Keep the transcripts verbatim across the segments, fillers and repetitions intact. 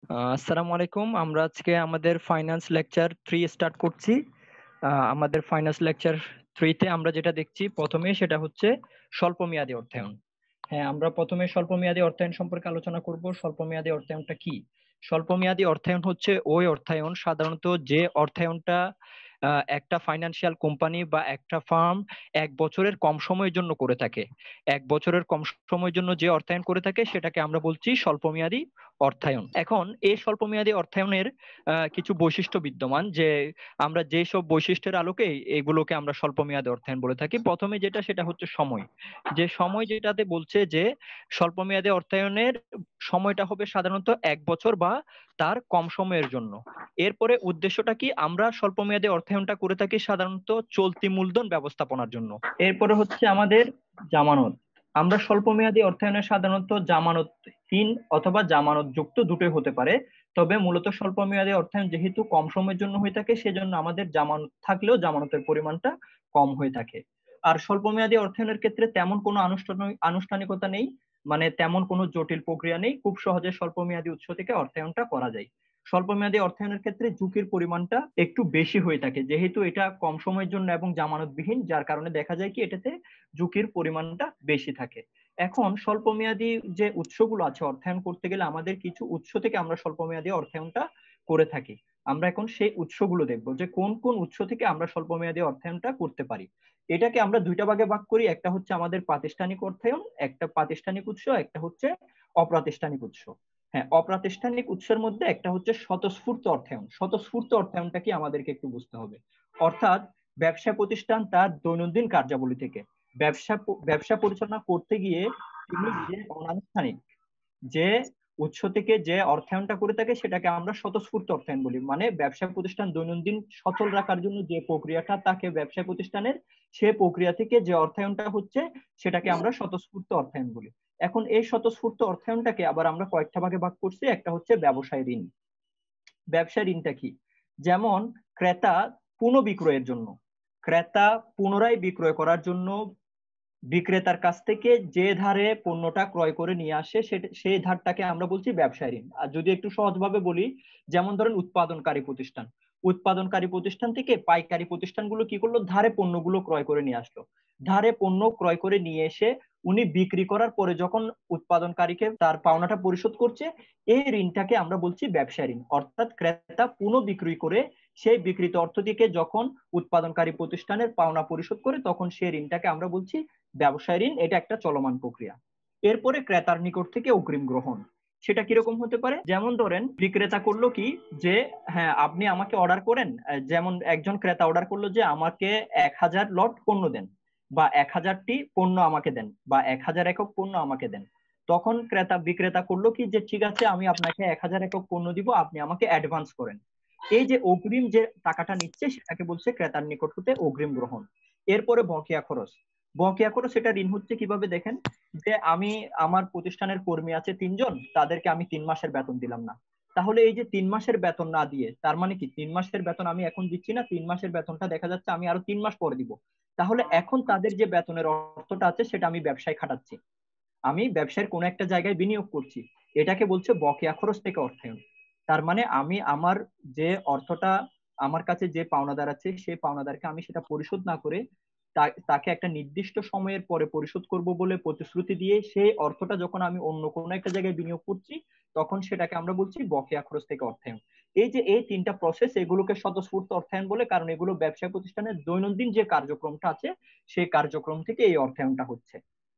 আহ, আসসালামু আলাইকুম। আমরা আজকে আমাদের ফাইন্যান্স লেকচার থ্রি স্টার্ট করছি। আহ, আমাদের ফাইন্যান্স লেকচার থ্রিতে আমরা যেটা দেখছি প্রথমে সেটা হচ্ছে স্বল্প মেয়াদী অর্থায়ন। হ্যাঁ, আমরা প্রথমে স্বল্প মেয়াদী অর্থায়ন সম্পর্কে আলোচনা করব। স্বল্প মেয়াদী অর্থায়নটা কি? স্বল্প মেয়াদী অর্থায়ন হচ্ছে ওই অর্থায়ন সাধারণত যে অর্থায়নটা আহ, একটা ফাইনান্সিয়াল কোম্পানি বা একটা ফার্ম এক বছরের কম সময়ের জন্য করে থাকে। এক বছরের কম সময়ের জন্য যে অর্থায়ন করে থাকে সেটাকে আমরা বলছি স্বল্প মেয়াদী অর্থায়ন। এখন এই স্বল্প মেয়াদী অর্থায়নের আহ, কিছু বৈশিষ্ট্য বিদ্যমান, যে আমরা যেসব বৈশিষ্ট্যের আলোকে এগুলোকে আমরা স্বল্প মেয়াদী অর্থায়ন বলে থাকি। প্রথমে যেটা সেটা হচ্ছে সময়। যে সময় যেটাতে বলছে যে স্বল্প মেয়াদী অর্থায়নের সময়টা হবে সাধারণত এক বছর বা তার কম সময়ের জন্য। এরপরে উদ্দেশ্যটা কি? আমরা স্বল্প মেয়াদী অর্থায়নটা করে থাকি সাধারণত চলতি মূলধন ব্যবস্থাপনার জন্য। এরপরে হচ্ছে আমাদের জামানত। আমরা স্বল্প মেয়াদী অর্থায়নে সাধারণত জামানতহীন অথবা জামানত যুক্ত দুটোই হতে পারে। তবে মূলত স্বল্প মেয়াদী অর্থায়ন যেহেতু কম সময়ের জন্য হয়ে থাকে, সেজন্য আমাদের জামানত থাকলেও জামানতের পরিমাণটা কম হয়ে থাকে। আর স্বল্প মেয়াদী অর্থায়নের ক্ষেত্রে তেমন কোনো আনুষ্ঠানিক আনুষ্ঠানিকতা নেই, মানে তেমন কোনো জটিল প্রক্রিয়া নেই। খুব সহজে স্বল্প মেয়াদী উৎস থেকে অর্থায়নটা করা যায়। স্বল্প মেয়াদী অর্থায়নের ক্ষেত্রে ঝুঁকির পরিমাণটা একটু বেশি হয়ে থাকে, যেহেতু এটা কম সময়ের জন্য এবং জামানতবিহীন, যার কারণে দেখা যায় কি এটাতে ঝুঁকির পরিমাণটা বেশি থাকে। এখন স্বল্প মেয়াদী যে উৎসগুলো আছে অর্থায়ন করতে গেলে, আমাদের কিছু উৎস থেকে আমরা স্বল্প মেয়াদী অর্থায়নটা করে থাকি। আমরা এখন সেই উৎসগুলো দেখবো যে কোন কোন উৎস থেকে আমরা স্বল্প মেয়াদী অর্থায়নটা করতে পারি। এটাকে আমরা দুইটা ভাগে ভাগ করি, একটা হচ্ছে আমাদের প্রাতিষ্ঠানিক অর্থায়ন, একটা প্রাতিষ্ঠানিক উৎস, একটা হচ্ছে অপ্রাতিষ্ঠানিক উৎস। হ্যাঁ, অপ্রাতিষ্ঠানিক উৎসের মধ্যে একটা হচ্ছে স্বতঃস্ফূর্ত অর্থায়ন। স্বতঃস্ফূর্ত অর্থায়নটা কি আমাদেরকে একটু বুঝতে হবে। অর্থাৎ ব্যবসা প্রতিষ্ঠান তার দৈনন্দিন কার্যাবলী থেকে ব্যবসা ব্যবসা পরিচালনা করতে গিয়ে তিনি যে অনানুষ্ঠানিক যে উৎস থেকে যে অর্থায়নটা করে থাকে সেটাকে আমরা স্বতঃস্ফূর্ত অর্থায়ন বলি। মানে ব্যবসা প্রতিষ্ঠান দৈনন্দিন সচল রাখার জন্য যে প্রক্রিয়াটা তাকে ব্যবসা প্রতিষ্ঠানের, সে প্রক্রিয়া থেকে যে অর্থায়নটা হচ্ছে সেটাকে আমরা স্বতঃস্ফূর্ত অর্থায়ন বলি। এখন এই স্বতঃস্ফূর্ত অর্থায়নটাকে আবার আমরা কয়েকটা ভাগে ভাগ করছি। একটা হচ্ছে ব্যবসায় ঋণ। ব্যবসায় ঋণটা কি? যেমন ক্রেতা পুনঃবিক্রয়ের জন্য, ক্রেতা পুনরায় বিক্রয় করার জন্য বিক্রেতার কাছ থেকে যে ধারে পণ্যটা ক্রয় করে নিয়ে আসে সেই ধারটাকে আমরা বলছি ব্যবসায় ঋণ। আর যদি একটু সহজভাবে বলি, যেমন ধরেন উৎপাদনকারী প্রতিষ্ঠান, উৎপাদনকারী প্রতিষ্ঠান থেকে পাইকারি প্রতিষ্ঠানগুলো কি করলো, ধারে পণ্যগুলো ক্রয় করে নিয়ে আসলো। ধারে পণ্য ক্রয় করে নিয়ে এসে উনি বিক্রি করার পরে যখন উৎপাদনকারীকে তার পাওনাটা পরিশোধ করছে, এই ঋণটাকে আমরা বলছি ব্যবসায় ঋণ। অর্থাৎ ক্রেতা পুনঃ বিক্রি করে সেই বিক্রিত অর্থ থেকে যখন উৎপাদনকারী প্রতিষ্ঠানের পাওনা পরিশোধ করে, তখন সেই ঋণটাকে আমরা বলছি ব্যবসায় ঋণ। এটা একটা চলমান প্রক্রিয়া। এরপরে ক্রেতার নিকট থেকে অগ্রিম গ্রহণ। সেটা কিরকম হতে পারে? যেমন ধরেন বিক্রেতা করলো কি, যে হ্যাঁ আপনি আমাকে অর্ডার করেন, যেমন একজন ক্রেতা অর্ডার করলো যে আমাকে এক হাজার লট পণ্য দেন, বা এক হাজারটি পণ্য আমাকে দেন, বা এক হাজার একক পণ্য আমাকে দেন। তখন ক্রেতা বিক্রেতা করলো কি, যে ঠিক আছে আমি আপনাকে এক হাজার একক পণ্য দিব, আপনি আমাকে অ্যাডভান্স করেন। এই যে অগ্রিম যে টাকাটা নিচ্ছে সেটাকে বলছে ক্রেতার নিকট হতে অগ্রিম গ্রহণ। এরপরে বকেয়া খরচ। বকেয়া খরচ সেটা ঋণ হচ্ছে কিভাবে দেখেন, যে আমি আমার প্রতিষ্ঠানের কর্মী আছে তিনজন, তাদেরকে আমি তিন মাসের বেতন দিলাম না। তাহলে এই যে তিন মাসের বেতন না দিয়ে, তার মানে কি তিন মাসের বেতন আমি এখন দিচ্ছি না, তিন মাসের বেতনটা দেখা যাচ্ছে আমি আরো তিন মাস পরে দিব। তাহলে এখন তাদের যে বেতনের অর্থটা আছে সেটা আমি ব্যবসায় খাটাচ্ছি, আমি ব্যবসার কোনো একটা জায়গায় বিনিয়োগ করছি। এটাকে বলছে বকেয়া খরচ থেকে অর্থায়ন। তার মানে আমি আমার যে অর্থটা আমার কাছে যে পাওনাদার আছে সেই পাওনাদারকে আমি সেটা পরিশোধ না করে তাকে একটা নির্দিষ্ট সময়ের পরে পরিশোধ করব বলে প্রতিশ্রুতি দিয়ে সেই অর্থটা যখন আমি অন্য কোনো একটা জায়গায় বিনিয়োগ করছি, তখন সেটাকে আমরা বলছি বকেয়া খরচ থেকে অর্থায়ন। এই যে এই তিনটা প্রসেস, এগুলোকে স্বতঃস্ফূর্ত অর্থায়ন বলে, কারণ এগুলো ব্যবসা প্রতিষ্ঠানের দৈনন্দিন যে কার্যক্রমটা আছে সেই কার্যক্রম থেকে এই অর্থায়নটা হচ্ছে।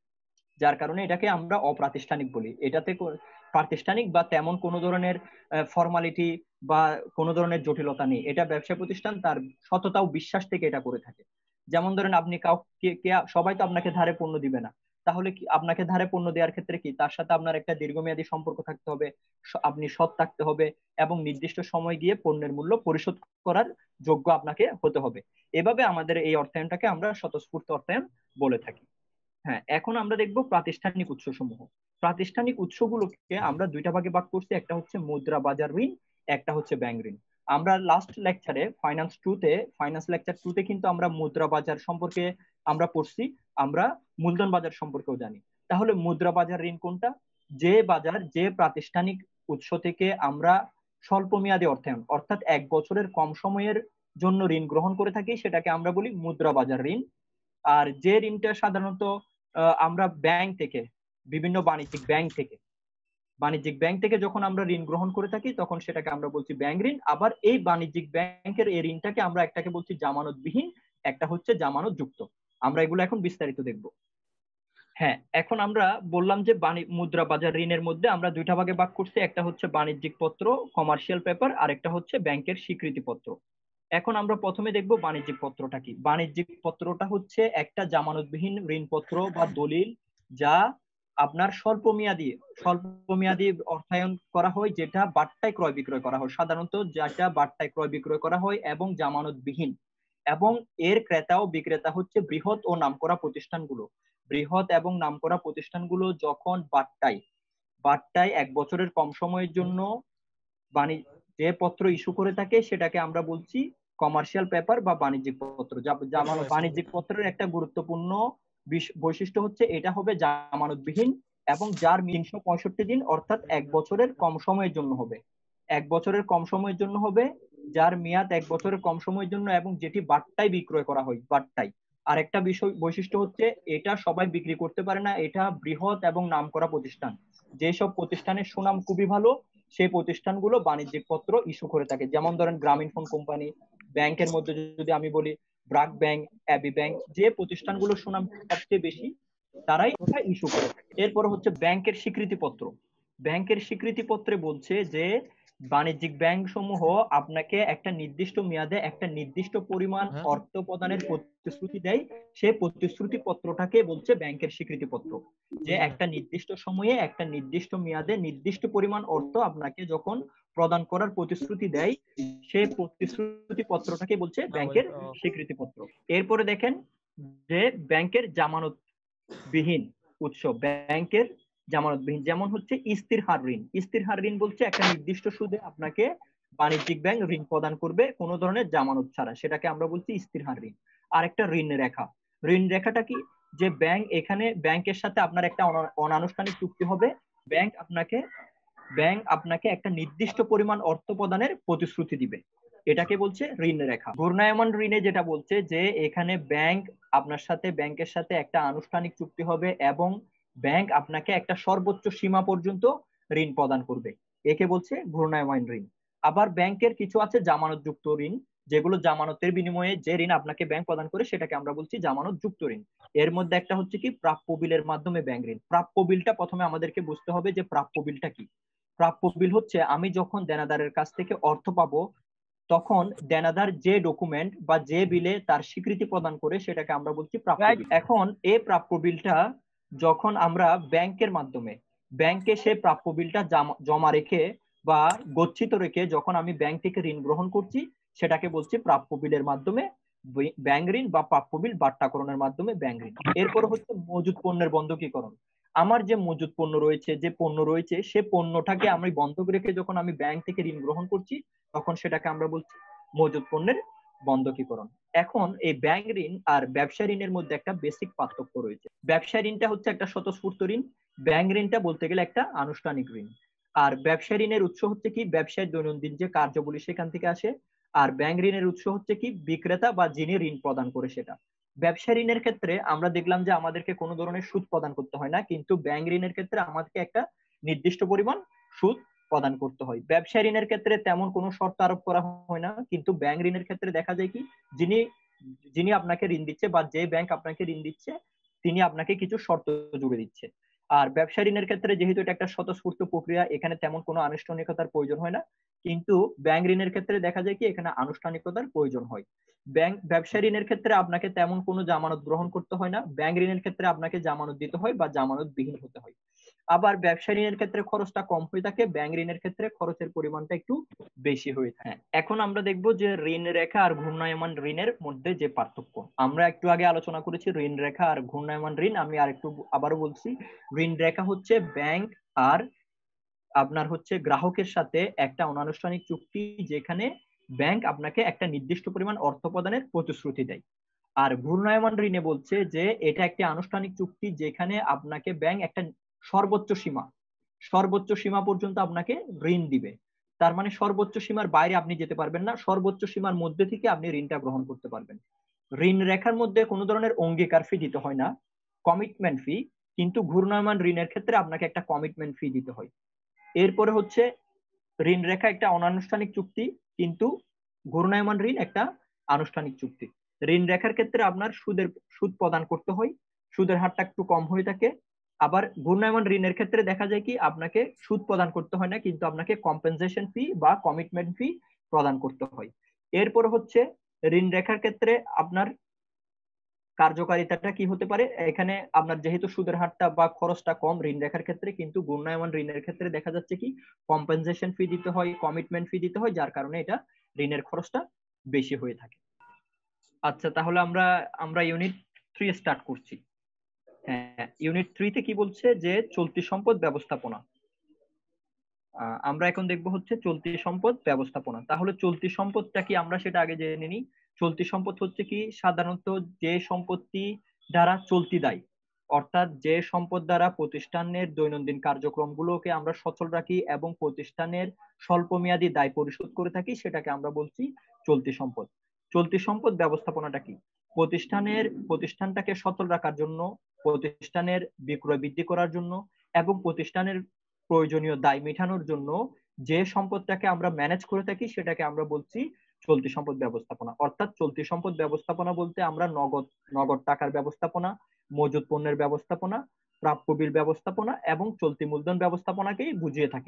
যার কারণে এটাকে আমরা অপ্রাতিষ্ঠানিক বলি। এটাতে প্রাতিষ্ঠানিক বা তেমন কোনো ধরনের ফর্মালিটি বা কোনো ধরনের জটিলতা নেই। এটা ব্যবসা প্রতিষ্ঠান তার সততা ও বিশ্বাস থেকে এটা করে থাকে। যেমন ধরেন আপনি কাউকে, সবাই তো আপনাকে ধারে পণ্য দিবে না। তাহলে কি আপনাকে ধারে পণ্য দেওয়ার ক্ষেত্রে কি তার সাথে আপনার একটা দীর্ঘমেয়াদী সম্পর্ক থাকতে হবে, আপনি সৎ থাকতে হবে, এবং নির্দিষ্ট সময় গিয়ে পণ্যের মূল্য পরিশোধ করার যোগ্য আপনাকে হতে হবে। এভাবে আমাদের এই অর্থায়নটাকে আমরা স্বতঃস্ফূর্ত অর্থায়ন বলে থাকি। হ্যাঁ, এখন আমরা দেখব প্রাতিষ্ঠানিক উৎস সমূহ। প্রাতিষ্ঠানিক উৎসগুলোকে আমরা দুইটা ভাগে ভাগ করছি, একটা হচ্ছে মুদ্রা বাজার ঋণ, একটা হচ্ছে ব্যাংক ঋণ। আমরা লাস্ট লেকচারে ফাইন্যান্স টু তে ফাইন্যান্স লেকচার টু তে কিন্তু আমরা মুদ্রা বাজার সম্পর্কে আমরা পড়ছি, আমরা মূলধন বাজার সম্পর্কেও জানি। তাহলে মুদ্রা বাজার ঋণ কোনটা? যে বাজার, যে প্রাতিষ্ঠানিক উৎস থেকে আমরা স্বল্প মেয়াদী অর্থায়ন অর্থাৎ এক বছরের কম সময়ের জন্য ঋণ গ্রহণ করে থাকি, সেটাকে আমরা বলি মুদ্রা বাজার ঋণ। আর যে ঋণটা সাধারণত আমরা ব্যাংক থেকে, বিভিন্ন বাণিজ্যিক ব্যাংক থেকে বাণিজ্যিক ব্যাংক থেকে যখন আমরা ঋণ গ্রহণ করে থাকি তখন সেটাকে আমরা বলছি ব্যাংক ঋণ। আবার এই বাণিজ্যিক ব্যাংকের এই ঋণটাকে আমরা একটাকে বলছি জামানতবিহীন, একটা হচ্ছে জামানত যুক্ত। আমরা এগুলো এখন বিস্তারিত দেখব। হ্যাঁ, এখন আমরা বললাম যে মুদ্রা বাজার ঋণের মধ্যে আমরা দুইটা ভাগে ভাগ করছি, একটা হচ্ছে বাণিজ্যিক পত্র কমার্শিয়াল পেপার, আর একটা হচ্ছে ব্যাংকের স্বীকৃতি পত্র। এখন আমরা প্রথমে দেখব বাণিজ্যিক পত্রটা কি। বাণিজ্যিক পত্রটা হচ্ছে একটা জামানতবিহীন ঋণপত্র বা দলিল, যা আপনার স্বল্প মেয়াদী স্বল্প মেয়াদী অর্থায়ন করা হয়, যেটা বাট্টায় ক্রয় বিক্রয় করা হয়, সাধারণত যেটা বাট্টায় ক্রয় বিক্রয় করা হয় এবং জামানতবিহীন, এবং এর ক্রেতা ও বিক্রেতা হচ্ছে বৃহৎ ও নামকরা প্রতিষ্ঠানগুলো। বৃহৎ এবং নামকরা প্রতিষ্ঠানগুলো যখন বাট্টায় বাট্টায় এক বছরের কম সময়ের জন্য বাণিজ্য যে পত্র ইস্যু করে থাকে সেটাকে আমরা বলছি কমার্শিয়াল পেপার বা বাণিজ্যিক পত্র। বাণিজ্যিক পত্রের একটা গুরুত্বপূর্ণ বৈশিষ্ট্য হচ্ছে এটা হবে জামানতবিহীন এবং যার তিনশো পঁয়ষট্টি দিন অর্থাৎ এক বছরের কম সময়ের জন্য হবে এক বছরের কম সময়ের জন্য হবে যার মেয়াদ এক বছরের কম সময়ের জন্য, এবং যেটি বাট্টায় বিক্রয় করা হয় বাট্টায়। আর একটা বিষয় বৈশিষ্ট্য হচ্ছে এটা সবাই বিক্রি করতে পারে না, এটা বৃহৎ এবং নামকরা প্রতিষ্ঠান, যেসব প্রতিষ্ঠানের সুনাম খুবই ভালো সেই প্রতিষ্ঠানগুলো বাণিজ্যিক পত্র ইস্যু করে থাকে। যেমন ধরেন গ্রামীণ ফোন কোম্পানি, ব্যাংকের মধ্যে যদি আমি বলি ব্র্যাক ব্যাংক, অ্যাবি ব্যাংক, যে প্রতিষ্ঠানগুলোর সুনাম সবচেয়ে বেশি তারাই এটা ইস্যু করে থাকে। এরপর হচ্ছে ব্যাংকের স্বীকৃতি পত্র। ব্যাংকের স্বীকৃতি পত্রে বলছে যে বাণিজ্যিক ব্যাংক সমূহ আপনাকে একটা নির্দিষ্ট মেয়াদে একটা নির্দিষ্ট পরিমাণ অর্থ প্রদানের প্রতিশ্রুতি দেয়, সেই প্রতিশ্রুতি পত্রটাকে বলছে ব্যাংকের স্বীকৃতি পত্র। যে একটা নির্দিষ্ট সময়ে একটা নির্দিষ্ট মেয়াদে নির্দিষ্ট পরিমাণ অর্থ আপনাকে যখন প্রদান করার প্রতিশ্রুতি দেয় সেই প্রতিশ্রুতি পত্রটাকে বলছে ব্যাংকের স্বীকৃতি পত্র। এরপরে দেখেন যে ব্যাংকের জামানত বিহীন উৎস, ব্যাংকের জামানতবিহীন, যেমন হচ্ছে স্থির হার ঋণ। স্থির হার ঋণ বলছে একটা নির্দিষ্ট সুদে আপনাকে বাণিজ্যিক ব্যাংক ঋণ প্রদান করবে কোনো ধরনের জামানত ছাড়া, সেটাকে আমরা বলছি স্থির হার ঋণ। আর একটা ঋণ রেখা। ঋণ রেখাটা কি, যে ব্যাংক এখানে ব্যাংকের সাথে আপনার একটা অনানুষ্ঠানিক চুক্তি হবে, ব্যাংক আপনাকে ব্যাংক আপনাকে একটা নির্দিষ্ট পরিমাণ অর্থ প্রদানের প্রতিশ্রুতি দিবে, এটাকে বলছে ঋণ রেখা। ঘূর্ণায়মান ঋণে যেটা বলছে যে এখানে ব্যাংক আপনার সাথে ব্যাংকের সাথে একটা আনুষ্ঠানিক চুক্তি হবে এবং ব্যাংক আপনাকে একটা সর্বোচ্চ সীমা পর্যন্ত ঋণ প্রদান করবে, একে বলছে ঘূর্ণায়মান ঋণ। আবার ব্যাংকের কিছু আছে জামানত যুক্ত ঋণ, যেগুলো জামানতের বিনিময়ে যে ঋণ আপনাকে ব্যাংক প্রদান করে সেটাকে আমরা বলছি জামানত যুক্ত ঋণ। এর মধ্যে একটা হচ্ছে কি প্রাপ্য বিলের মাধ্যমে ব্যাংক ঋণ। প্রাপ্য বিলটা প্রথমে আমাদেরকে বুঝতে হবে যে প্রাপ্য বিলটা কি। প্রাপ্য বিল হচ্ছে আমি যখন দেনাদারের কাছ থেকে অর্থ পাবো তখন দেনাদার যে ডকুমেন্ট বা যে বিলে তার স্বীকৃতি প্রদান করে সেটাকে আমরা বলছি প্রাপ্য বিল। এখন এই প্রাপ্য বিলটা যখন আমরা ব্যাংকের মাধ্যমে ব্যাংকে সে প্রাপ্য বিলটা জমা রেখে বা গচ্ছিত রেখে যখন আমি ব্যাংক থেকে ঋণ গ্রহণ করছি সেটাকে বলছি প্রাপ্য বিলের মাধ্যমে ব্যাংক ঋণ বা প্রাপ্য বিল বাট্টাকরণের মাধ্যমে ব্যাংক ঋণ। এরপর হচ্ছে মজুদ পণ্যের বন্ধকীকরণ। আমার যে মজুদ পণ্য রয়েছে যে পণ্য রয়েছে সে পণ্যটাকে আমি বন্ধক রেখে যখন আমি ব্যাংক থেকে ঋণ গ্রহণ করছি তখন সেটাকে আমরা বলছি মজুদ পণ্যের বন্ধকীকরণ। এখন এই ব্যাংক ঋণ আর ব্যবসা ঋণের মধ্যে একটা বেসিক পার্থক্য রয়েছে। ব্যবসা ঋণটা হচ্ছে একটা স্বতঃস্ফূর্ত ঋণ, ব্যাংক ঋণটা বলতে গেলে একটা আনুষ্ঠানিক ঋণ। আর ব্যবসা ঋণের উৎস হচ্ছে কি ব্যবসায় দৈনন্দিন যে কার্যাবলী সেখান থেকে আসে, আর ব্যাংক ঋণের উৎস হচ্ছে কি বিক্রেতা বা যিনি ঋণ প্রদান করে সেটা। ব্যবসা ঋণের ক্ষেত্রে আমরা দেখলাম যে আমাদেরকে কোনো ধরনের সুদ প্রদান করতে হয় না, কিন্তু ব্যাংক ঋণের ক্ষেত্রে আমাদেরকে একটা নির্দিষ্ট পরিমাণ সুদ প্রদান করতে হয়। ব্যবসা ঋণের ক্ষেত্রে তেমন কোনো শর্ত আরোপ করা হয় না, কিন্তু ব্যাংক ঋণের ক্ষেত্রে দেখা যায় কি যিনি যিনি আপনাকে ঋণ দিচ্ছে বা যে ব্যাংক আপনাকে ঋণ দিচ্ছে তিনি আপনাকে কিছু শর্ত জুড়ে দিচ্ছে। আর ব্যবসা ঋণের ক্ষেত্রে যেহেতু এটা একটা স্বতঃস্ফূর্ত প্রক্রিয়া এখানে তেমন কোনো আনুষ্ঠানিকতার প্রয়োজন হয় না, কিন্তু ব্যাংক ঋণের ক্ষেত্রে দেখা যায় কি এখানে আনুষ্ঠানিকতার প্রয়োজন হয়। ব্যাংক ব্যবসা ঋণের ক্ষেত্রে আপনাকে তেমন কোনো জামানত গ্রহণ করতে হয় না, ব্যাংক ঋণের ক্ষেত্রে আপনাকে জামানত দিতে হয় বা জামানত বিহীন হতে হয়। আবার ব্যবসা ঋণের ক্ষেত্রে খরচটা কম হয়ে থাকে, ব্যাংক ঋণের ক্ষেত্রে খরচের পরিমাণটা একটু বেশি হয়ে থাকে। এখন আমরা দেখব যে ঋণ রেখা আর ঘূর্ণায়মান ঋণের মধ্যে যে পার্থক্য। আমরা একটু আগে আলোচনা করেছি ঋণ রেখা আর ঘূর্ণায়মান ঋণ, আমি আর একটু আবারও বলছি। ঋণ রেখা হচ্ছে ব্যাংক আর আপনার হচ্ছে গ্রাহকের সাথে একটা অনানুষ্ঠানিক চুক্তি যেখানে ব্যাংক আপনাকে একটা নির্দিষ্ট পরিমাণ অর্থ প্রদানের প্রতিশ্রুতি দেয়। আর ঘূর্ণায়মান ঋণে বলছে যে এটা একটি আনুষ্ঠানিক চুক্তি যেখানে আপনাকে ব্যাংক একটা সর্বোচ্চ সীমা সর্বোচ্চ সীমা পর্যন্ত আপনাকে ঋণ দিবে। তার মানে সর্বোচ্চ সীমার বাইরে আপনি যেতে পারবেন না, সর্বোচ্চ সীমার মধ্যে থেকে আপনি ঋণটা গ্রহণ করতে পারবেন। ঋণ রেখার মধ্যে কোনো ধরনের অঙ্গীকার ফি দিতে হয় না, কমিটমেন্ট ফি, কিন্তু ঘূর্ণায়মান ঋণের ক্ষেত্রে আপনাকে একটা কমিটমেন্ট ফি দিতে হয়। এরপরে হচ্ছে ঋণ রেখা একটা অনানুষ্ঠানিক চুক্তি, কিন্তু ঘূর্ণায়মান ঋণ একটা আনুষ্ঠানিক চুক্তি। ঋণ রেখার ক্ষেত্রে আপনার সুদের সুদ প্রদান করতে হয়, সুদের হারটা একটু কম হয়ে থাকে। আবার ঘূর্ণায়মান ঋণের ক্ষেত্রে দেখা যায় কি আপনাকে সুদ প্রদান করতে হয় না, কিন্তু আপনাকে কম্পেনসেশন ফি বা কমিটমেন্ট ফি প্রদান করতে হয়। এরপর হচ্ছে ঋণ রেখার ক্ষেত্রে আপনার কার্যকারিতাটা কি হতে পারে, এখানে আপনার যেহেতু সুদের হারটা বা খরচটা কম ঋণ রেখার ক্ষেত্রে, কিন্তু ঘূর্ণায়মান ঋণের ক্ষেত্রে দেখা যাচ্ছে কি কম্পেনসেশন ফি দিতে হয়, কমিটমেন্ট ফি দিতে হয়, যার কারণে এটা ঋণের খরচটা বেশি হয়ে থাকে। আচ্ছা, তাহলে আমরা আমরা ইউনিট থ্রি স্টার্ট করছি। হ্যাঁ, ইউনিট থ্রিতে কি বলছে যে চলতি সম্পদ ব্যবস্থাপনা। আমরা এখন দেখব হচ্ছে চলতি সম্পদ ব্যবস্থাপনা। তাহলে চলতি সম্পদটা কি আমরা সেটা আগে জেনে নিই। চলতি সম্পদ হচ্ছে কি সাধারণত যে সম্পত্তি দ্বারা চলতি দায়, অর্থাৎ যে সম্পদ দ্বারা প্রতিষ্ঠানের দৈনন্দিন কার্যক্রমগুলোকে আমরা সচল রাখি এবং প্রতিষ্ঠানের স্বল্পমেয়াদী দায় পরিশোধ করে থাকি, সেটাকে আমরা বলছি চলতি সম্পদ। চলতি সম্পদ ব্যবস্থাপনাটা কি? প্রতিষ্ঠানের প্রতিষ্ঠানটাকে সচল রাখার জন্য, প্রতিষ্ঠানের বিক্রয় বৃদ্ধি করার জন্য এবং প্রতিষ্ঠানের প্রয়োজনীয় দায় মেটানোর জন্য যে সম্পদটাকে আমরা ম্যানেজ করে থাকি সেটাকে আমরা বলছি চলতি সম্পদ ব্যবস্থাপনা। অর্থাৎ চলতি সম্পদ ব্যবস্থাপনা বলতে আমরা নগদ নগদ টাকার ব্যবস্থাপনা, মজুত পণ্যের ব্যবস্থাপনা, প্রাপ্য বিল ব্যবস্থাপনা এবং চলতি মূলধন ব্যবস্থাপনাকেই বুঝিয়ে থাকি।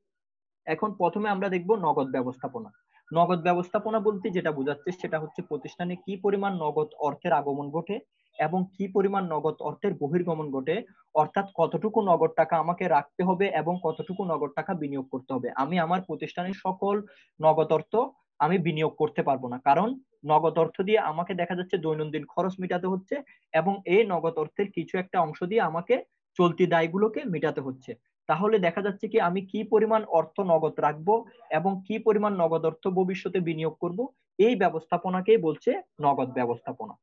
এখন প্রথমে আমরা দেখব নগদ ব্যবস্থাপনা। নগদ ব্যবস্থাপনা বলতে যেটা বোঝাচ্ছে সেটা হচ্ছে প্রতিষ্ঠানে কি পরিমাণ নগদ অর্থের আগমন ঘটে এবং কি পরিমাণ নগদ অর্থের বহির্গমন ঘটে, অর্থাৎ কতটুকু নগদ টাকা আমাকে রাখতে হবে এবং কতটুকু নগদ টাকা বিনিয়োগ করতে হবে। আমি আমার প্রতিষ্ঠানের সকল নগদ অর্থ আমি বিনিয়োগ করতে পারবো না, কারণ নগদ অর্থ দিয়ে আমাকে দেখা যাচ্ছে দৈনন্দিন খরচ মেটাতে হচ্ছে এবং এই নগদ অর্থের কিছু একটা অংশ দিয়ে আমাকে চলতি দায়গুলোকে মেটাতে হচ্ছে। তাহলে দেখা যাচ্ছে কি আমি কি পরিমাণ অর্থ নগদ রাখবো এবং কি পরিমাণ নগদ অর্থ ভবিষ্যতে বিনিয়োগ করব, এই ব্যবস্থাপনাকেই বলছে নগদ ব্যবস্থাপনা।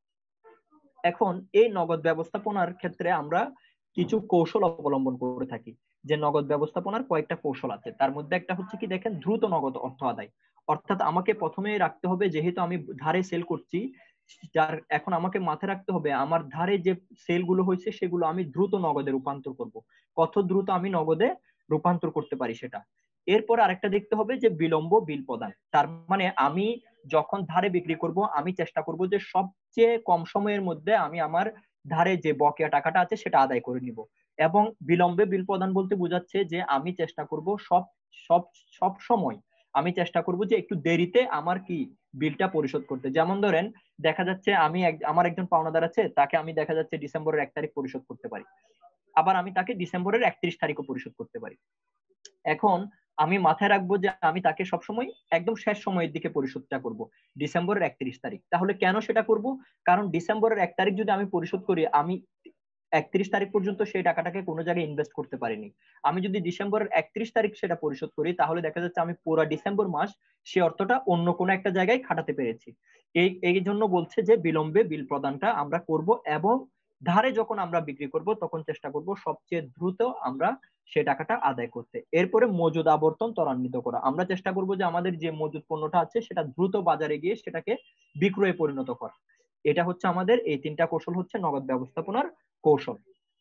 এখন এই নগদ ব্যবস্থাপনার ক্ষেত্রে আমরা কিছু কৌশল অবলম্বন করে থাকি। যে নগদ ব্যবস্থাপনার কয়েকটা কৌশল আছে, তার মধ্যে একটা হচ্ছে কি দেখেন দ্রুত নগদ অর্থ আদায়। অর্থাৎ আমাকে প্রথমে রাখতে হবে, যেহেতু আমি ধারে সেল করছি, যার এখন আমাকে মাথায় রাখতে হবে আমার ধারে যে সেল গুলো হয়েছে সেগুলো আমি দ্রুত নগদে রূপান্তর করব। কত দ্রুত আমি নগদে রূপান্তর করতে পারি সেটা। এরপর আরেকটা দেখতে হবে যে বিলম্ব বিল প্রদান। তার মানে আমি যখন ধারে বিক্রি করব আমি চেষ্টা করব যে সবচেয়ে কম সময়ের মধ্যে আমি আমার ধারে যে বকেয়া টাকাটা আছে সেটা আদায় করে নিব। এবং বিলম্বে বিল প্রদান বলতে বোঝাচ্ছে যে আমি চেষ্টা করব সব সব সব সময় আমি চেষ্টা করব যে একটু দেরিতে আমার কি বিলটা পরিশোধ করতে। যেমন ধরেন দেখা যাচ্ছে আমি আমার একজন পাওনাদার আছে, তাকে আমি দেখা যাচ্ছে ডিসেম্বরের এক তারিখ পরিশোধ করতে পারি, আবার আমি তাকে ডিসেম্বরের একত্রিশ তারিখও পরিশোধ করতে পারি। এখন আমি মাথায় রাখবো যে আমি তাকে সবসময় একদম শেষ সময়ের দিকে পরিশোধটা করব, ডিসেম্বরের একত্রিশ তারিখ। তাহলে কেন সেটা করব? কারণ ডিসেম্বরের এক তারিখ যদি আমি পরিশোধ করি, আমি একত্রিশ তারিখ পর্যন্ত সেই টাকাটাকে কোনো জায়গায় ইনভেস্ট করতে পারিনি। আমি যদি ডিসেম্বরের একত্রিশ তারিখ সেটা পরিশোধ করি, তাহলে দেখা যাচ্ছে আমি পুরো ডিসেম্বর মাস সে অর্থটা অন্য কোনো একটা জায়গায় খাটাতে পেরেছি। এই এই জন্য বলছে যে বিলম্বে বিল প্রদানটা আমরা করব এবং ধারে যখন আমরা বিক্রি করব তখন চেষ্টা করব সবচেয়ে দ্রুত আমরা সে টাকাটা আদায় করতে। এরপরে মজুদ আবর্তন ত্বরান্বিত করা। আমরা চেষ্টা করব যে আমাদের যে মজুদ পণ্যটা আছে সেটা দ্রুত বাজারে গিয়ে সেটাকে বিক্রয়ে পরিণত করা। এটা হচ্ছে আমাদের এই তিনটা কৌশল হচ্ছে নগদ ব্যবস্থাপনার কৌশল।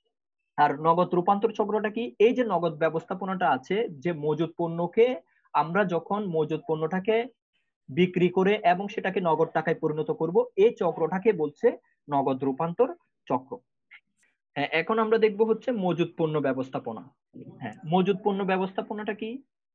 আর নগদ রূপান্তর চক্রটা কি? এই যে নগদ ব্যবস্থাপনাটা আছে, যে মজুদ পণ্যকে আমরা যখন মজুদ পণ্যটাকে বিক্রি করে এবং সেটাকে নগদ টাকায় পরিণত করব, এই চক্রটাকে বলছে নগদ রূপান্তর চক্র। হ্যাঁ, এখন আমরা দেখব হচ্ছে মজুদ পণ্য ব্যবস্থাপনা। হ্যাঁ, মজুদ পণ্য ব্যবস্থাপনাটা কি?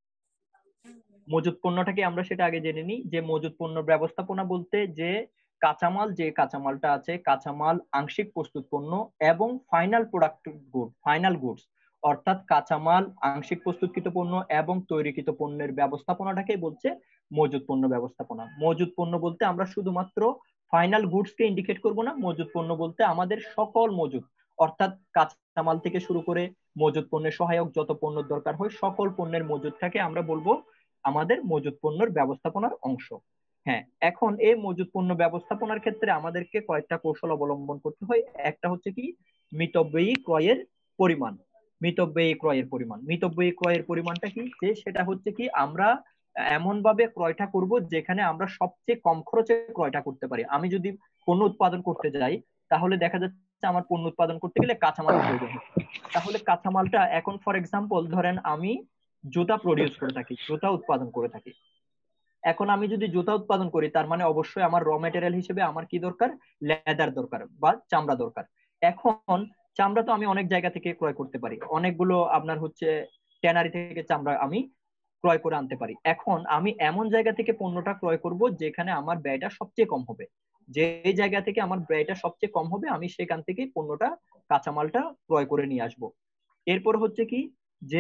মজুদ পণ্যটাকে আমরা সেটা আগে জেনে নিই। যে মজুদ পণ্য ব্যবস্থাপনা বলতে যে কাঁচামাল, যে কাঁচামালটা আছে, কাঁচামাল, আংশিক প্রস্তুত পণ্য এবং final product good, final goods, অর্থাৎ কাঁচামাল, আংশিক প্রস্তুতকৃত পণ্য এবং তৈরিকৃত পণ্যের ব্যবস্থাপনাটাকে বলছে মজুদ পণ্য ব্যবস্থাপনা। মজুদ পণ্য বলতে আমরা শুধুমাত্র ফাইনাল গুডস কে ইন্ডিকেট করব না, মজুদ পণ্য বলতে আমাদের সকল মজুদ, অর্থাৎ কাঁচামাল থেকে শুরু করে মজুদ পণ্যের সহায়ক যত পণ্যের দরকার হয় সকল পণ্যের মজুদটাকে আমরা বলবো আমাদের মজুদ পণ্যের ব্যবস্থাপনার অংশ। হ্যাঁ, এখন এই মজুদ পণ্য ব্যবস্থাপনার ক্ষেত্রে আমাদেরকে কয়েকটা কৌশল অবলম্বন করতে হয়। একটা হচ্ছে কি মিতব্যয়ী ক্রয়ের পরিমাণ। মিতব্যয়ী ক্রয়ের পরিমাণ। মিতব্যয়ী ক্রয়ের পরিমাণটা কি, যে সেটা হচ্ছে কি আমরা এমন ভাবে ক্রয়টা করব যেখানে আমরা সবচেয়ে কম খরচে ক্রয়টা করতে পারি। আমি যদি পণ্য উৎপাদন করতে যাই, তাহলে দেখা যাচ্ছে আমার পণ্য উৎপাদন করতে গেলে কাঁচামাল প্রয়োজন হচ্ছে। তাহলে কাঁচামালটা এখন ফর এক্সাম্পল ধরেন আমি জুতা প্রডিউস করে থাকি, জুতা উৎপাদন করে থাকি। এখন আমি যদি জুতা উৎপাদন করি, তার মানে অবশ্যই আমার র মেটেরিয়াল হিসেবে আমার কি দরকার, লেদার দরকার বা চামড়া দরকার। এখন চামড়া তো আমি অনেক জায়গা থেকে ক্রয় করতে পারি, অনেকগুলো আপনার হচ্ছে ট্যানারি থেকে চামড়া আমি ক্রয় করে আনতে পারি। এখন আমি এমন জায়গা থেকে পণ্যটা ক্রয় করব যেখানে আমার ব্যয়টা সবচেয়ে কম হবে। যে জায়গা থেকে আমার ব্যয়টা সবচেয়ে কম হবে আমি সেখান থেকে পণ্যটা, কাঁচামালটা ক্রয় করে নিয়ে আসব। এরপর হচ্ছে কি, যে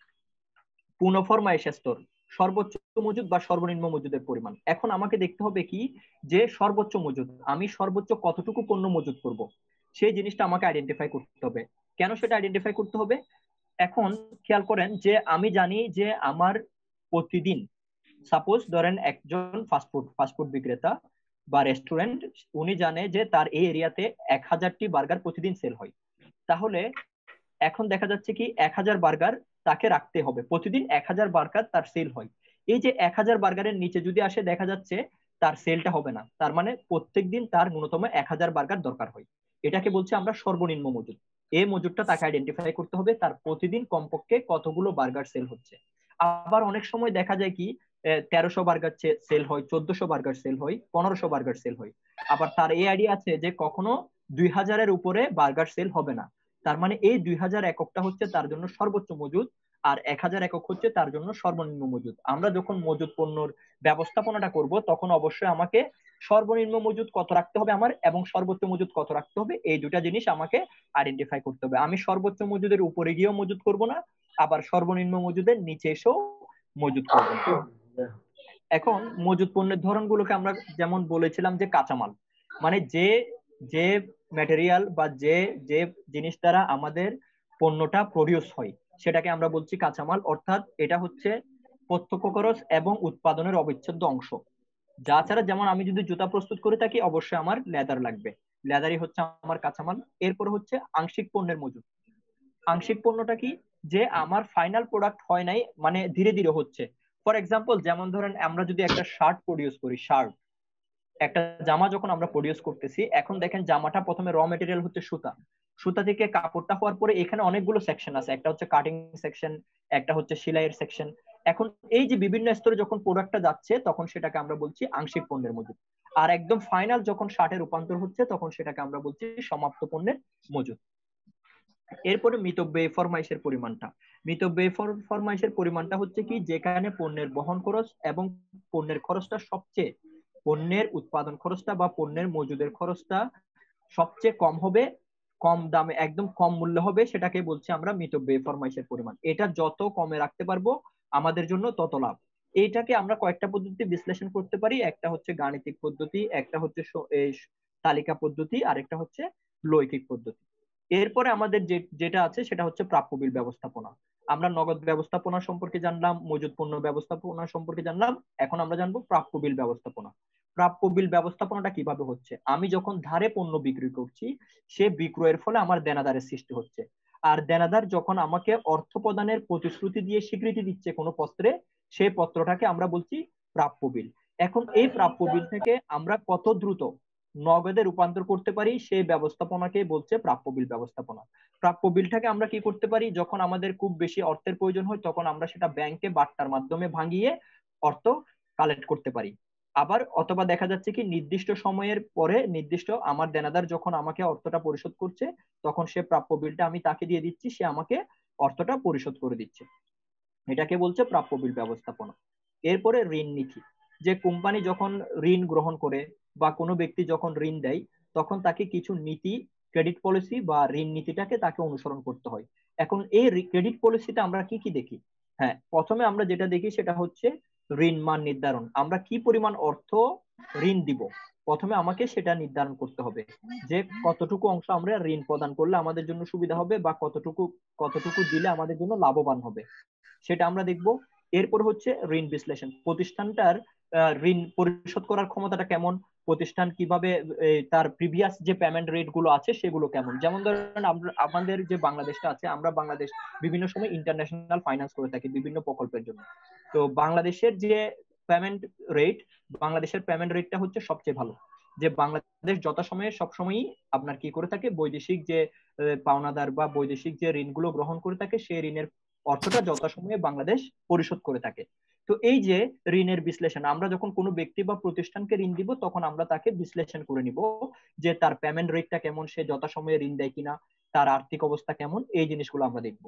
পুনঃফরমায়েশ স্তর, সর্বোচ্চ মজুদ বা সর্বনিম্ন মজুদের পরিমাণ। এখন আমাকে দেখতে হবে কি, যে সর্বোচ্চ মজুদ, আমি সর্বোচ্চ কতটুকু পণ্য মজুদ করব, সেই জিনিসটা আমাকে আইডেন্টিফাই করতে হবে। কেন সেটা আইডেন্টিফাই করতে হবে? এখন খেয়াল করেন যে আমি জানি যে আমার প্রতিদিন, সাপোজ ধরেন একজন ফাস্টফুড ফাস্টফুড বিক্রেতা বা রেস্টুরেন্ট, উনি জানে যে তার এই এরিয়াতে এক হাজারটি বার্গার প্রতিদিন সেল হয়। তাহলে এখন দেখা যাচ্ছে কি এক হাজার বার্গার তাকে রাখতে হবে, প্রতিদিন এক হাজার বার্গার তার সেল হয়। এই যে এক হাজার বার্গারের নিচে যদি আসে দেখা যাচ্ছে তার সেলটা হবে না, তার মানে প্রত্যেকদিন তার ন্যূনতম এক হাজার বার্গার দরকার হয়। এটাকে বলছে আমরা সর্বনিম্ন মজুদ। এই মজুদটা তাকে আইডেন্টিফাই করতে হবে, তার প্রতিদিন কমপক্ষে কতগুলো বার্গার সেল হচ্ছে। আবার অনেক সময় দেখা যায় কি তেরোশো বার্গার সেল হয়, চোদ্দশো বার্গার সেল হয়, পনেরোশো বার্গার সেল হয়। আবার তার এই আইডিয়া আছে যে কখনো দুই হাজারের উপরে বার্গার সেল হবে না। তার মানে এই দুই হাজার এককটা হচ্ছে তার জন্য সর্বোচ্চ মজুদ, আর এক হাজার একক হচ্ছে তার জন্য সর্বনিম্ন মজুদ। আমরা যখন মজুদ পণ্যর ব্যবস্থাপনাটা করব তখন অবশ্যই আমাকে সর্বনিম্ন মজুদ কত রাখতে হবে আমার, এবং সর্বোচ্চ মজুদ কত রাখতে হবে, এই দুটা জিনিস আমাকে আইডেন্টিফাই করতে হবে। আমি সর্বোচ্চ মজুদের উপরে গিয়েও মজুদ করব না, আবার সর্বনিম্ন মজুদের নিচে এসেও মজুদ করব না। এখন মজুদ পণ্যের ধরনগুলোকে আমরা যেমন বলেছিলাম যে কাঁচামাল, মানে যে যে ম্যাটেরিয়াল বা যে যে জিনিস দ্বারা আমাদের পণ্যটা প্রডিউস হয় সেটাকে আমরা বলছি কাঁচামাল। অর্থাৎ এটা হচ্ছে প্রত্যক্ষ খরচ এবং উৎপাদনের অবিচ্ছেদ্য অংশ। যা ছাড়া, যেমন আমি যদি জুতা প্রস্তুত করে থাকি অবশ্যই আমার লেদার লাগবে, লেদারই হচ্ছে আমার কাঁচামাল। এরপর হচ্ছে আংশিক পণ্যের মজুদ। আংশিক পণ্যটা কি, যে আমার ফাইনাল প্রোডাক্ট হয় নাই, মানে ধীরে ধীরে হচ্ছে। ফর এক্সাম্পল যেমন ধরেন আমরা যদি একটা শার্ট প্রডিউস করি, শার্ট একটা জামা যখন আমরা প্রডিউস করতেছি, এখন দেখেন জামাটা প্রথমে র মেটেরিয়াল হচ্ছে সুতা, সুতা থেকে কাপড়টা হওয়ার পরে এখানে অনেকগুলো সেকশন আছে, একটা হচ্ছে কাটিং সেকশন, একটা হচ্ছে সেলাইয়ের সেকশন। এখন এই যে বিভিন্ন স্তরে যখন প্রোডাক্টটা যাচ্ছে তখন সেটাকে আমরা বলছি আংশিক পণ্যের মজুদ। আর একদম ফাইনাল যখন শার্টে রূপান্তর হচ্ছে তখন সেটাকে আমরা বলছি সমাপ্ত পণ্যের মজুদ। এরপরে মিতব্যয়ী ফরমাইশের পরিমাণটা। মিতব্যয়ী ফরমাইশের পরিমাণটা হচ্ছে কি, যেখানে পণ্যের বহন খরচ এবং পণ্যের খরচটা সবচেয়ে, পণ্যের উৎপাদন খরচটা বা পণ্যের মজুদের খরচটা সবচেয়ে কম হবে, কম দামে একদম কম মূল্য হবে, সেটাকে বলছি আমরা মিতব্যয়ী ফরমাইশের পরিমাণ। এটা যত কমে রাখতে পারবো আমাদের জন্য তত লাভ। এইটাকে আমরা কয়েকটা পদ্ধতি বিশ্লেষণ করতে পারি, একটা হচ্ছে গাণিতিক পদ্ধতি, একটা হচ্ছে তালিকা পদ্ধতি, আর একটা হচ্ছে লৈখিক পদ্ধতি। এরপরে আমাদের যে যেটা আছে সেটা হচ্ছে প্রাপ্য বিল ব্যবস্থাপনা। আমরা নগদ ব্যবস্থাপনা সম্পর্কে জানলাম, মজুদ পণ্য ব্যবস্থাপনা সম্পর্কে জানলাম, এখন আমরা জানবো প্রাপ্য বিল ব্যবস্থাপনা। প্রাপ্য বিল ব্যবস্থাপনাটা কিভাবে হচ্ছে, আমি যখন ধারে পণ্য বিক্রি করছি সে বিক্রয়ের ফলে আমার দেনাদারের সৃষ্টি হচ্ছে, আর দেনাদার যখন আমাকে অর্থ প্রদানের প্রতিশ্রুতি দিয়ে স্বীকৃতি দিচ্ছে কোনো পত্রে, সেই পত্রটাকে আমরা বলছি প্রাপ্য বিল। এখন এই প্রাপ্য বিল থেকে আমরা কত দ্রুত নগদে রূপান্তর করতে পারি সেই ব্যবস্থাপনাকে বলছে প্রাপ্য বিল ব্যবস্থাপনা। প্রাপ্য বিলটাকে আমরা কি করতে পারি, যখন আমাদের খুব বেশি অর্থের প্রয়োজন হয় তখন আমরা সেটা ব্যাংকে বাট্টার মাধ্যমে ভাঙিয়ে অর্থ কালেক্ট করতে পারি। আবার অথবা দেখা যাচ্ছে কি নির্দিষ্ট সময়ের পরে নির্দিষ্ট আমার দেনাদার যখন আমাকে অর্থটা পরিশোধ করছে তখন সে প্রাপ্য বিলটা আমি তাকে দিয়ে দিচ্ছি, সে আমাকে অর্থটা পরিশোধ করে দিচ্ছে, এটাকে বলছে প্রাপ্য বিল ব্যবস্থাপনা। এরপরে ঋণ নীতি, যে কোম্পানি যখন ঋণ গ্রহণ করে বা কোনো ব্যক্তি যখন ঋণ দেয় তখন তাকে কিছু নীতি, ক্রেডিট পলিসি বা ঋণ নীতিটাকে তাকে অনুসরণ করতে হয়। এখন এই ক্রেডিট পলিসিতে আমরা কি কি দেখি, হ্যাঁ প্রথমে আমরা যেটা দেখি সেটা হচ্ছে ঋণ মান নির্ধারণ। আমরা কি পরিমাণ অর্থ ঋণ দিব প্রথমে আমাকে সেটা নির্ধারণ করতে হবে, যে কতটুকু অংশ আমরা ঋণ প্রদান করলে আমাদের জন্য সুবিধা হবে বা কতটুকু কতটুকু দিলে আমাদের জন্য লাভবান হবে, সেটা আমরা দেখব। এরপর হচ্ছে ঋণ বিশ্লেষণ, প্রতিষ্ঠানটার ঋণ পরিশোধ করার ক্ষমতাটা কেমন, প্রতিষ্ঠান কিভাবে তার প্রিভিয়াস যে পেমেন্ট রেট গুলো আছে সেগুলো কেমন। যেমন ধরেন আমাদের যে বাংলাদেশটা আছে, আমরা বাংলাদেশ বিভিন্ন সময় ইন্টারন্যাশনাল ফাইন্যান্স করে থাকি বিভিন্ন প্রকল্পের জন্য। তো বাংলাদেশের যে পেমেন্ট রেট, বাংলাদেশের পেমেন্ট রেটটা হচ্ছে সবচেয়ে ভালো, যে বাংলাদেশ যথাসময়ে সবসময়ই আপনার কি করে থাকে, বৈদেশিক যে পাওনাদার বা বৈদেশিক যে ঋণগুলো গ্রহণ করে থাকে সেই ঋণের অর্থটা যথাসময়ে বাংলাদেশ পরিশোধ করে থাকে। তো এই যে ঋণের বিশ্লেষণ, আমরা যখন কোনো ব্যক্তি বা প্রতিষ্ঠানকে ঋণ দিব তখন আমরা তাকে বিশ্লেষণ করে নিব যে তার পেমেন্ট রেটটা কেমন, সে যথাসময়ে ঋণ দেয় কিনা, তার আর্থিক অবস্থা কেমন, এই জিনিসগুলো আমরা দেখব।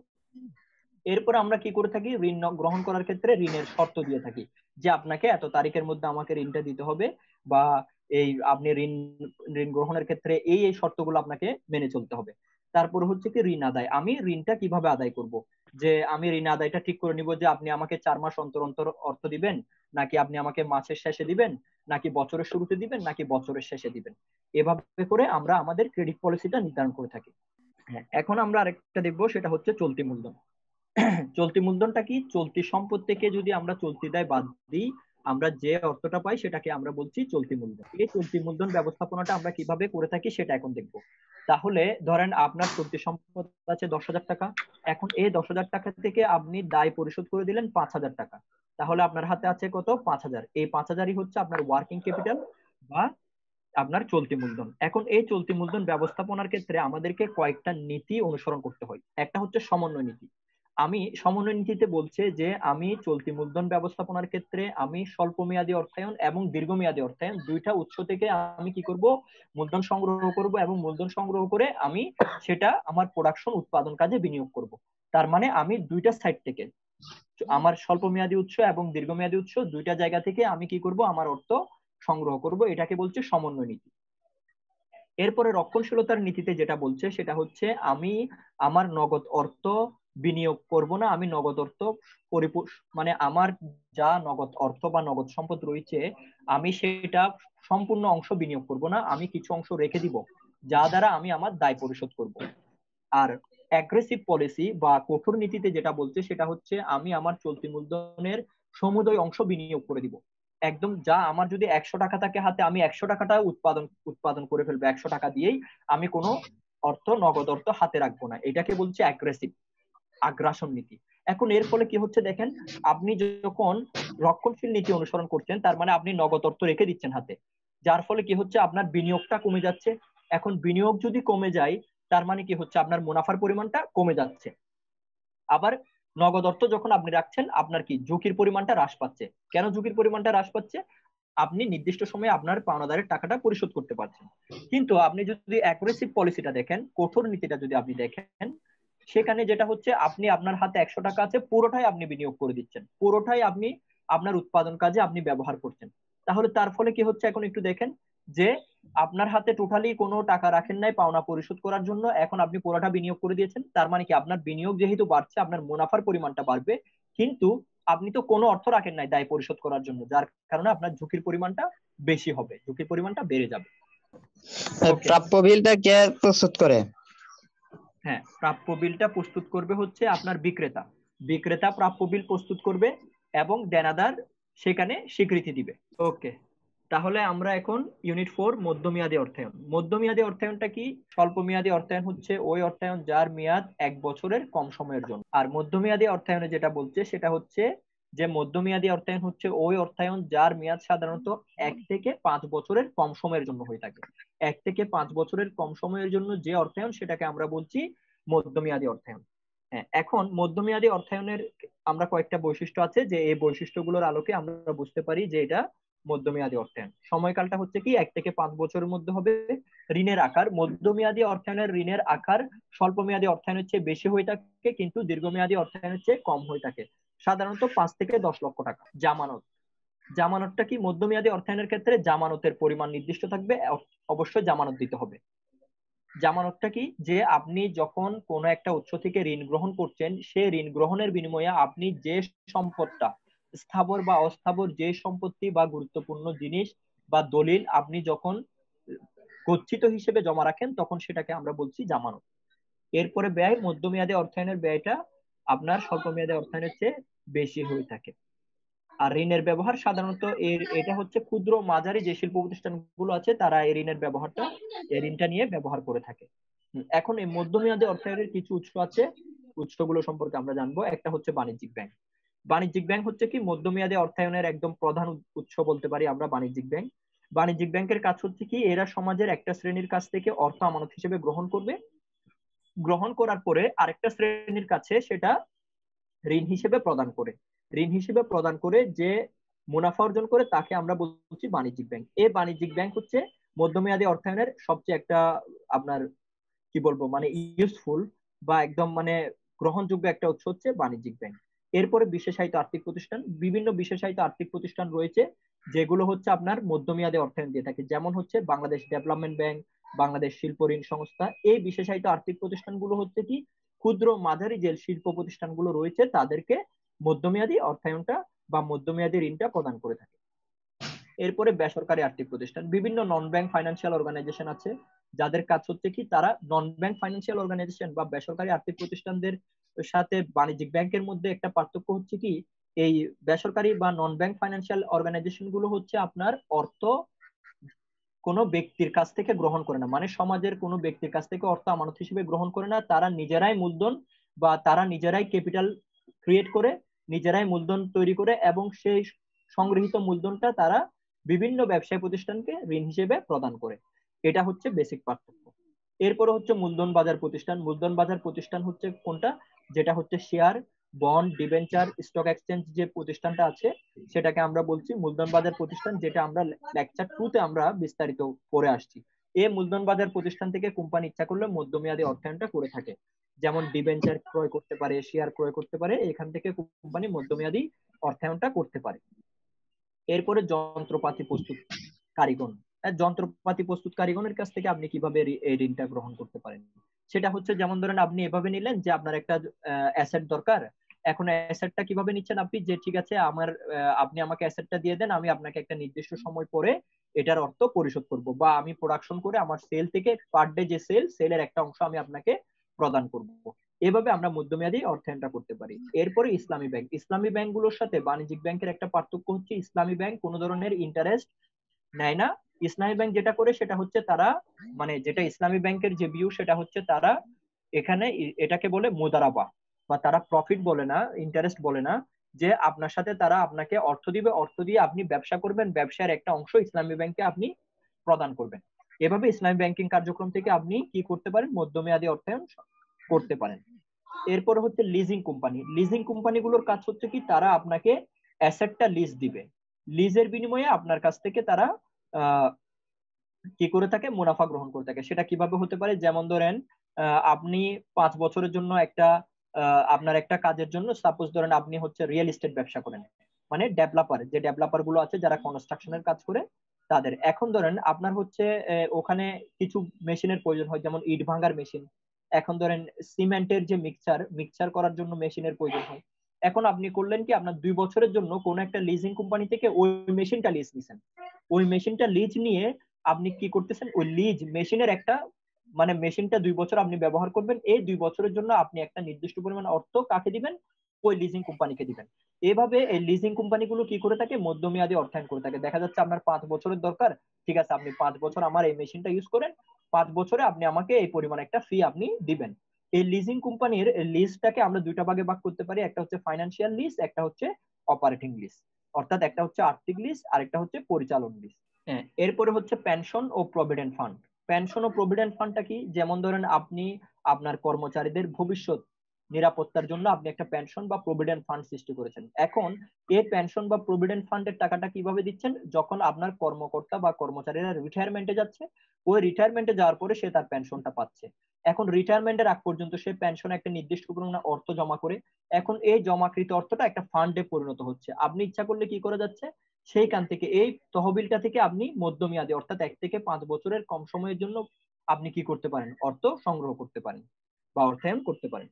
এরপর আমরা কি করে থাকি, ঋণ গ্রহণ করার ক্ষেত্রে ঋণের শর্ত দিয়ে থাকি যে আপনাকে এত তারিখের মধ্যে আমাকে ঋণটা দিতে হবে, বা এই আপনি ঋণ ঋণ গ্রহণের ক্ষেত্রে এই এই শর্তগুলো আপনাকে মেনে চলতে হবে। তারপর হচ্ছে কি ঋণ আদায়, আমি ঋণটা কিভাবে আদায় করব, যে আমি ঋণ আদায়টা ঠিক করে নিব যে আপনি আমাকে চার মাস অন্তর অন্তর অর্থ দিবেন, নাকি আপনি আমাকে মাসের শেষে দিবেন, নাকি বছরের শুরুতে দিবেন, নাকি বছরের শেষে দিবেন। এভাবে করে আমরা আমাদের ক্রেডিট পলিসিটা নির্ধারণ করে থাকি। হ্যাঁ, এখন আমরা আরেকটা দেখবো, সেটা হচ্ছে চলতি মূলধন। চলতি মূলধনটা কি, চলতি সম্পদ থেকে যদি আমরা চলতি দায় বাদ দিই, আমরা যে অর্থটা পাই সেটাকে আমরা বলছি চলতি মূলধন। এই চলতি মূলধন ব্যবস্থাপনাটা আমরা কিভাবে করে থাকি সেটা এখন দেখবো। তাহলে ধরেন আপনার চলতি সম্পদ আছে দশ হাজার টাকা, এখন এই দশ হাজার টাকা থেকে আপনি দায় পরিশোধ করে দিলেন পাঁচ হাজার টাকা, তাহলে আপনার হাতে আছে কত, পাঁচ হাজার। এই পাঁচ হাজারই হচ্ছে আপনার ওয়ার্কিং ক্যাপিটাল বা আপনার চলতি মূলধন। এখন এই চলতি মূলধন ব্যবস্থাপনার ক্ষেত্রে আমাদেরকে কয়েকটা নীতি অনুসরণ করতে হয়। একটা হচ্ছে সমন্বয় নীতি। আমি সমন্বয় নীতিতে বলছে যে আমি চলতি মূলধন ব্যবস্থাপনার ক্ষেত্রে আমি স্বল্প মেয়াদী অর্থায়ন এবং দীর্ঘমেয়াদী অর্থায়ন দুইটা উৎস থেকে আমি কি করব, মূলধন সংগ্রহ করব, এবং মূলধন সংগ্রহ করে আমি সেটা আমার প্রোডাকশন উৎপাদন কাজে বিনিয়োগ করব। তার মানে আমি দুইটা সাইড থেকে, আমার স্বল্প মেয়াদী উৎস এবং দীর্ঘমেয়াদী উৎস দুইটা জায়গা থেকে আমি কি করব, আমার অর্থ সংগ্রহ করব। এটাকে বলছে সমন্বয় নীতি। এরপরে রক্ষণশীলতার নীতিতে যেটা বলছে সেটা হচ্ছে আমি আমার নগদ অর্থ বিনিয়োগ করব না, আমি নগদ অর্থ মানে আমার যা নগদ অর্থ বা নগদ সম্পদ রয়েছে আমি সেটা সম্পূর্ণ অংশ বিনিয়োগ করব না, আমি কিছু অংশ রেখে দিব যা দ্বারা আমি আমার দায় পরিশোধ করব। আর অ্যাগ্রেসিভ পলিসি বা কঠোর নীতিতে যেটা বলছে সেটা হচ্ছে আমি আমার চলতি মূলধনের সমুদয় অংশ বিনিয়োগ করে দিব। একদম যা আমার যদি একশো টাকা থাকে হাতে, আমি একশো টাকাটা উৎপাদন উৎপাদন করে ফেলবো, একশো টাকা দিয়েই আমি কোনো অর্থ নগদ অর্থ হাতে রাখবো না। এটাকে বলছে অ্যাগ্রেসিভ আগ্রাসন নীতি। এখন এর ফলে কি হচ্ছে দেখেন, আপনি যখন রক্ষণশীল নীতি অনুসরণ করছেন তার মানে আপনি নগদ অর্থ রেখে দিচ্ছেন হাতে, যার ফলে কি হচ্ছে আপনার বিনিয়োগটা কমে যাচ্ছে। এখন বিনিয়োগ যদি কমে যায় তার মানে কি হচ্ছে আপনার মুনাফার পরিমাণটা কমে যাচ্ছে। আবার নগদ অর্থ যখন আপনি রাখছেন আপনার কি ঝুঁকির পরিমাণটা হ্রাস পাচ্ছে। কেন ঝুঁকির পরিমাণটা হ্রাস পাচ্ছে? আপনি নির্দিষ্ট সময়ে আপনার পাওনাদারের টাকাটা পরিশোধ করতে পারছেন। কিন্তু আপনি যদি অ্যাগ্রেসিভ পলিসিটা দেখেন, কঠোর নীতিটা যদি আপনি দেখেন, সেখানে যেটা হচ্ছে আপনি আপনার হাতে একশো টাকা আছে, পুরোটাই আপনি বিনিয়োগ করে দিচ্ছেন, পুরোটাই আপনি আপনার উৎপাদন কাজে আপনি ব্যবহার করছেন। তাহলে তার ফলে কি হচ্ছে এখন একটু দেখেন, যে আপনার হাতে টোটালি কোনো টাকা রাখেন নাই পাওনা পরিশোধ করার জন্য, এখন আপনি পুরোটা বিনিয়োগ করে দিয়েছেন। তার মানে কি আপনার বিনিয়োগ যেহেতু বাড়ছে আপনার মুনাফার পরিমাণটা বাড়বে, কিন্তু আপনি তো কোনো অর্থ রাখেন নাই দায় পরিশোধ করার জন্য, যার কারণে আপনার ঝুঁকির পরিমাণটা বেশি হবে, ঝুঁকির পরিমাণটা বেড়ে যাবে। প্রাপ্য বিলটা কে প্রস্তুত করে? হ্যাঁ, প্রাপ্য বিলটা প্রস্তুত করবে হচ্ছে আপনার বিক্রেতা। বিক্রেতা প্রাপ্য বিল প্রস্তুত করবে এবং দেনাদার সেখানে স্বীকৃতি দিবে। ওকে, তাহলে আমরা এখন ইউনিট ফোর মধ্যমেয়াদী অর্থায়ন। মধ্যমেয়াদী অর্থায়নটা কি? স্বল্প মেয়াদী অর্থায়ন হচ্ছে ওই অর্থায়ন যার মেয়াদ এক বছরের কম সময়ের জন্য। আর মধ্যমেয়াদী অর্থায়নে যেটা বলছে সেটা হচ্ছে যে মধ্যমেয়াদী অর্থায়ন হচ্ছে ওই অর্থায়ন যার মেয়াদ সাধারণত এক থেকে পাঁচ বছরের কম সময়ের জন্য হয়ে থাকে। এক থেকে পাঁচ বছরের কম সময়ের জন্য যে অর্থায়ন সেটাকে আমরা বলছি মধ্যমেয়াদী অর্থায়ন। হ্যাঁ, এখন মধ্যমেয়াদী অর্থায়নের আমরা কয়েকটা বৈশিষ্ট্য আছে, যে এই বৈশিষ্ট্যগুলোর আলোকে আমরা বুঝতে পারি যে এটা মধ্যমেয়াদী অর্থায়ন। সময়কালটা হচ্ছে কি এক থেকে পাঁচ বছরের মধ্যে হবে। ঋণের আকার, মধ্যমেয়াদী অর্থায়নের ঋণের আকার স্বল্প মেয়াদী অর্থায়নের চেয়ে বেশি হয়ে থাকে, কিন্তু দীর্ঘমেয়াদী অর্থায়নের চেয়ে কম হয়ে থাকে, সাধারণত পাঁচ থেকে দশ লক্ষ টাকা। জামানত, জামানতটা কি? মধ্যমেয়াদী অর্থায়নের ক্ষেত্রে জামানতের পরিমাণ নির্দিষ্ট থাকবে, অবশ্যই জামানত দিতে হবে। জামানতটা কি? যে আপনি যখন কোনো একটা উৎস থেকে ঋণ গ্রহণ করছেন, সে ঋণ গ্রহণের বিনিময়ে আপনি যে সম্পদটা, স্থাবর বা অস্থাবর যে সম্পত্তি বা গুরুত্বপূর্ণ জিনিস বা দলিল আপনি যখন গচ্ছিত হিসেবে জমা রাখেন তখন সেটাকে আমরা বলছি জামানত। এরপরে ব্যয়, মধ্যমেয়াদী অর্থায়নের ব্যয়টা আপনার স্বল্প মেয়াদী অর্থায়নের চেয়ে বেশি হয়ে থাকে। আর ঋণের ব্যবহার সাধারণত এর এটা হচ্ছে ক্ষুদ্র মাঝারি যে শিল্প প্রতিষ্ঠানগুলো আছে তারা এই ঋণের ব্যবহারটা এই ঋণটা নিয়ে ব্যবহার করে থাকে। হুম, এখন এই মধ্যমেয়াদী অর্থায়নের কিছু উৎস আছে, উৎসগুলো সম্পর্কে আমরা জানবো। একটা হচ্ছে বাণিজ্যিক ব্যাংক। বাণিজ্যিক ব্যাংক হচ্ছে কি মধ্যমেয়াদী অর্থায়নের একদম প্রধান উৎস বলতে পারি আমরা বাণিজ্যিক ব্যাংক। বাণিজ্যিক ব্যাংকের কাজ হচ্ছে কি এরা সমাজের একটা শ্রেণীর কাছ থেকে অর্থ আমানত হিসেবে গ্রহণ করবে, গ্রহণ করার পরে আরেকটা শ্রেণীর কাছে সেটা ঋণ হিসেবে প্রদান করে, ঋণ হিসেবে প্রদান করে যে মুনাফা অর্জন করে তাকে আমরা বলছি বাণিজ্যিক ব্যাংক। এই বাণিজ্যিক ব্যাংক হচ্ছে মধ্যমেয়াদী অর্থায়নের সবচেয়ে একটা আপনার কি বলবো মানে ইউজফুল বা একদম মানে গ্রহণযোগ্য একটা উৎস হচ্ছে বাণিজ্যিক ব্যাংক। এরপরে বিশেষায়িত আর্থিক প্রতিষ্ঠান, বিভিন্ন বিশেষায়িত আর্থিক প্রতিষ্ঠান রয়েছে যেগুলো হচ্ছে আপনার মধ্যমেয়াদী অর্থায়ন দিয়ে থাকে, যেমন হচ্ছে বাংলাদেশ ডেভেলপমেন্ট ব্যাংক, বাংলাদেশ শিল্প ঋণ সংস্থা। এই বিশেষায়িত আর্থিক প্রতিষ্ঠানগুলো হচ্ছে কি ক্ষুদ্র মাঝারি যে শিল্প প্রতিষ্ঠানগুলো রয়েছে তাদেরকে মধ্যমেয়াদী অর্থায়নটা বা মধ্যমেয়াদী ঋণটা প্রদান করে থাকে। এরপরে বেসরকারি আর্থিক প্রতিষ্ঠান, বিভিন্ন নন ব্যাংক ফাইন্যান্সিয়াল অর্গানাইজেশন আছে যাদের কাজ হচ্ছে কি তারা নন ব্যাংক ফাইন্যান্সিয়াল অর্গানাইজেশন বা বেসরকারি আর্থিক প্রতিষ্ঠানদের সাথে বাণিজ্যিক ব্যাংকের মধ্যে একটা পার্থক্য হচ্ছে কি এই বেসরকারি বা নন ব্যাংক ফাইন্যান্সিয়াল অর্গানাইজেশন গুলো হচ্ছে আপনার অর্থ কোনো ব্যক্তির কাছ থেকে গ্রহণ করে না, মানে সমাজের কোনো ব্যক্তির কাছ থেকে অর্থ আমানত হিসেবে গ্রহণ করে না। তারা নিজেরাই মূলধন বা তারা নিজেরাই ক্যাপিটাল ক্রিয়েট করে, নিজেরাই মূলধন তৈরি করে এবং সেই সংগৃহীত মূলধনটা তারা বিভিন্ন ব্যবসায়ী প্রতিষ্ঠানকে ঋণ হিসেবে প্রদান করে। এটা হচ্ছে বেসিক পার্থক্য। এরপরে হচ্ছে মূলধন বাজার প্রতিষ্ঠান। মূলধন বাজার প্রতিষ্ঠান হচ্ছে কোনটা, যেটা হচ্ছে share, bond, debenture, stock exchange যে প্রতিষ্ঠানটা আছে সেটাকে আমরা বলছি মূলধন বাজার প্রতিষ্ঠান, যেটা আমরা লেকচার টু তে আমরা বিস্তারিত পড়ে আসছি। এই মূলধন বাজার প্রতিষ্ঠান থেকে কোম্পানি ইচ্ছা করলে মধ্যমেয়াদী অর্থায়নটা করে থাকে, যেমন ডিবেঞ্চার ক্রয় করতে পারে, শেয়ার ক্রয় করতে পারে, এখান থেকে কোম্পানি মধ্যমেয়াদী অর্থায়নটা করতে পারে। এরপরে যন্ত্রপাতি প্রস্তুত কারিগণ, যন্ত্রপাতি প্রস্তুত কারিগণের কাছ থেকে আপনি কিভাবে এই ঋণটা গ্রহণ করতে পারেন, সেটা হচ্ছে যেমন ধরেন আপনি এভাবে নিলেন যে আপনার একটা অ্যাসেট দরকার। এখন অ্যাসেটটা কিভাবে নিচ্ছেন আপনি, যে ঠিক আছে আমার আপনি আমাকে অ্যাসেটটা দিয়ে দেন, আমি আপনাকে একটা নির্দিষ্ট সময় পরে এটার অর্থ পরিশোধ করব, বা আমি প্রোডাকশন করে আমার সেল থেকে পার ডে যে সেল সেলের একটা অংশ আমি আপনাকে প্রদান করব। এভাবে আমরা মধ্যমেয়াদী অর্থায়নটা করতে পারি। এরপরে ইসলামী ব্যাংক। ইসলামী ব্যাংকগুলোর সাথে বাণিজ্যিক ব্যাংকের একটা পার্থক্য হচ্ছে ইসলামী ব্যাংক কোনো ধরনের ইন্টারেস্ট নেয় না। ইসলামী ব্যাংক যেটা করে সেটা হচ্ছে তারা মানে যেটা ইসলামী ব্যাংকের যে ভিউ সেটা হচ্ছে তারা এখানে এটাকে বলে মুদারাবা, বা তারা প্রফিট বলে না, ইন্টারেস্ট বলে না, যে আপনার সাথে তারা আপনাকে অর্থ দিবে, অর্থ দিয়ে আপনি ব্যবসা করবেন, ব্যবসার একটা অংশ ইসলামী ব্যাংকে আপনি প্রদান করবেন। এভাবে ইসলামী ব্যাংকিং কার্যক্রম থেকে আপনি কি করতে পারেন, মধ্যমেয়াদী অর্থায়ন করতে পারেন। এরপর হচ্ছে লিজিং কোম্পানি। লিজিং কোম্পানিগুলোর কাজ হচ্ছে কি তারা আপনাকে অ্যাসেটটা লিজ দিবে, লিজের বিনিময়ে আপনার কাছ থেকে তারা আহ কি করে থাকে, মুনাফা গ্রহণ করে থাকে। সেটা কিভাবে হতে পারে, যেমন ধরেন আপনি পাঁচ বছরের জন্য একটা আপনার একটা কাজের জন্য, সাপোজ ধরেন আপনি হচ্ছে রিয়েল এস্টেট ব্যবসা করেন, মানে ডেভেলপার, যে ডেভেলপার গুলো আছে যারা কনস্ট্রাকশনের কাজ করে তাদের। এখন ধরেন আপনার হচ্ছে ওখানে কিছু মেশিনের প্রয়োজন হয়, যেমন ইট ভাঙার মেশিন। এখন ধরেন সিমেন্টের যে মিক্সচার মিক্সচার করার জন্য মেশিনের প্রয়োজন হয়। এখন আপনি করলেন কি আপনার দুই বছরের জন্য কোন একটা লিজিং কোম্পানি থেকে ওই মেশিনটা লিজ নিছেন। ওই মেশিনটা লিজ নিয়ে আপনি কি করতেছেন, ওই লিজ মেশিনের একটা মানে মেশিনটা দুই বছর আপনি ব্যবহার করবেন, এই দুই বছরের জন্য আপনি একটা নির্দিষ্ট পরিমাণ অর্থ কাকে দিবেন, ওই লিজিং কোম্পানিকে দিবেন। এভাবে এই লিজিং কোম্পানিগুলো কি করে থাকে, মধ্যমেয়াদী অর্থায়ন করে থাকে। দেখা যাচ্ছে আপনার পাঁচ বছরের দরকার, ঠিক আছে আপনি পাঁচ বছর আমার এই মেশিনটা ইউজ করেন, পাঁচ বছরে আপনি আমাকে এই পরিমাণ একটা ফি আপনি দিবেন। এই লিজিং কোম্পানির লিজটাকে আমরা দুইটা ভাগে ভাগ করতে পারি, একটা হচ্ছে ফাইন্যান্সিয়াল লিজ, একটা হচ্ছে অপারেটিং লিজ, অর্থাৎ একটা হচ্ছে আর্থিক লিজ আর একটা হচ্ছে পরিচালন লিজ। হ্যাঁ, এরপরে হচ্ছে পেনশন ও প্রভিডেন্ট ফান্ড। পেনশন ও প্রভিডেন্ট ফান্ডটা কি, যেমন ধরেন আপনি আপনার কর্মচারীদের ভবিষ্যৎ নিরাপত্তার জন্য আপনি একটা পেনশন বা প্রভিডেন্ট ফান্ড সৃষ্টি করেছেন। এখন এই পেনশন বা প্রভিডেন্ট ফান্ডের টাকাটা কিভাবে দিচ্ছেন, যখন আপনার কর্মকর্তা বা কর্মচারীরা রিটায়ারমেন্টে যাচ্ছে, ওই রিটায়ারমেন্টে যাওয়ার পরে সে তার পেনশনটা পাচ্ছে। এখন রিটায়ারমেন্টের আগ পর্যন্ত সে পেনশনে একটা নির্দিষ্ট পরিমাণ অর্থ জমা করে, এখন এই জমাকৃত অর্থটা একটা ফান্ডে পরিণত হচ্ছে। আপনি ইচ্ছা করলে কি করে যাচ্ছে, সেইখান থেকে এই তহবিলটা থেকে আপনি মধ্যমেয়াদী অর্থাৎ এক থেকে পাঁচ বছরের কম সময়ের জন্য আপনি কি করতে পারেন, অর্থ সংগ্রহ করতে পারেন বা অর্থায়ন করতে পারেন।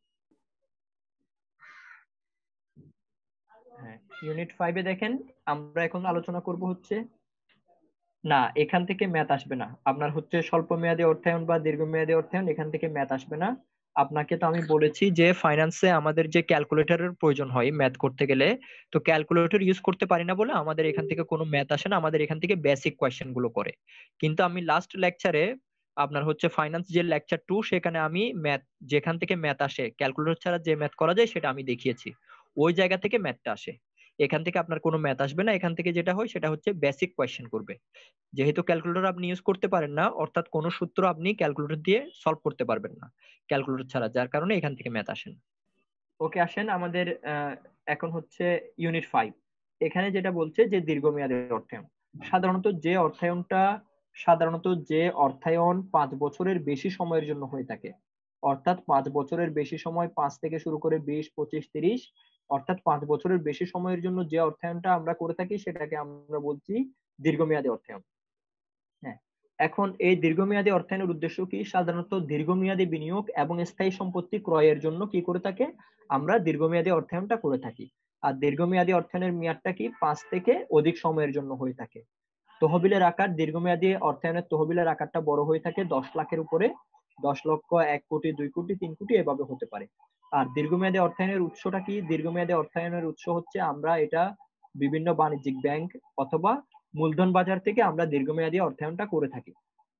হ্যাঁ, ইউনিট ফাইভে দেখেন আমরা এখন আলোচনা করব হচ্ছে, না এখান থেকে ম্যাথ আসবে না আপনার, হচ্ছে স্বল্প মেয়াদী অর্থায়ন বা দীর্ঘমেয়াদী অর্থায়ন, এখান থেকে ম্যাথ আসবে না। আপনাকে তো আমি বলেছি যে ফাইন্যান্সে আমাদের যে ক্যালকুলেটরের প্রয়োজন হয় ম্যাথ করতে গেলে, তো ক্যালকুলেটর ইউজ করতে পারি না বলে আমাদের এখান থেকে কোনো ম্যাথ আসে না, আমাদের এখান থেকে বেসিক কোয়েশ্চেন গুলো করে। কিন্তু আমি লাস্ট লেকচারে আপনার হচ্ছে ফাইন্যান্স যে লেকচার টু, সেখানে আমি ম্যাথ যেখান থেকে ম্যাথ আসে ক্যালকুলেটর ছাড়া যে ম্যাথ করা যায় সেটা আমি দেখিয়েছি। ওই জায়গা থেকে ম্যাথটা আসে, এখান থেকে আপনার কোনো ম্যাথ আসবে না। এখান থেকে যেটা হয় সেটা হচ্ছে বেসিক কোয়েশ্চেন করবে। যেহেতু ক্যালকুলেটর আপনি ইউজ করতে পারেন না, অর্থাৎ কোন সূত্র আপনি ক্যালকুলেটর দিয়ে সলভ করতে পারবেন না ক্যালকুলেটর ছাড়া, যার কারণে এখান থেকে ম্যাথ আসেন। ওকে, আসেন আমাদের আহ, এখন হচ্ছে ইউনিট ফাইভ। এখানে যেটা বলছে যে দীর্ঘমেয়াদী অর্থায়ন, সাধারণত যে অর্থায়নটা সাধারণত যে অর্থায়ন পাঁচ বছরের বেশি সময়ের জন্য হয়ে থাকে, অর্থাৎ পাঁচ বছরের বেশি সময়, পাঁচ থেকে শুরু করে বিশ, পঁচিশ, তিরিশ, অর্থাৎ পাঁচ বছরের বেশি সময়ের জন্য যে অর্থায়নটা আমরা করে থাকি সেটাকে আমরা বলছি দীর্ঘমেয়াদী অর্থায়ন। হ্যাঁ, এখন এই দীর্ঘমেয়াদী অর্থায়নের উদ্দেশ্য কি? সাধারণত দীর্ঘমেয়াদী বিনিয়োগ এবং স্থায়ী সম্পত্তি ক্রয়ের জন্য কি করে থাকে, আমরা দীর্ঘমেয়াদী অর্থায়নটা করে থাকি। আর দীর্ঘমেয়াদী অর্থায়নের মেয়াদটা কি পাঁচ থেকে অধিক সময়ের জন্য হয়ে থাকে। তহবিলের আকার, দীর্ঘমেয়াদী অর্থায়নের তহবিলের আকারটা বড় হয়ে থাকে দশ লাখের উপরে, দশ লক্ষ, এক কোটি, দুই কোটি, তিন কোটি এভাবে হতে পারে। আর দীর্ঘমেয়াদী অর্থায়নের উৎসটা কি? দীর্ঘমেয়াদী অর্থায়নের উৎস হচ্ছে আমরা এটা বিভিন্ন বাণিজ্যিক ব্যাংক অথবা মূলধন বাজার থেকে আমরা দীর্ঘমেয়াদী অর্থায়নটা করে থাকি।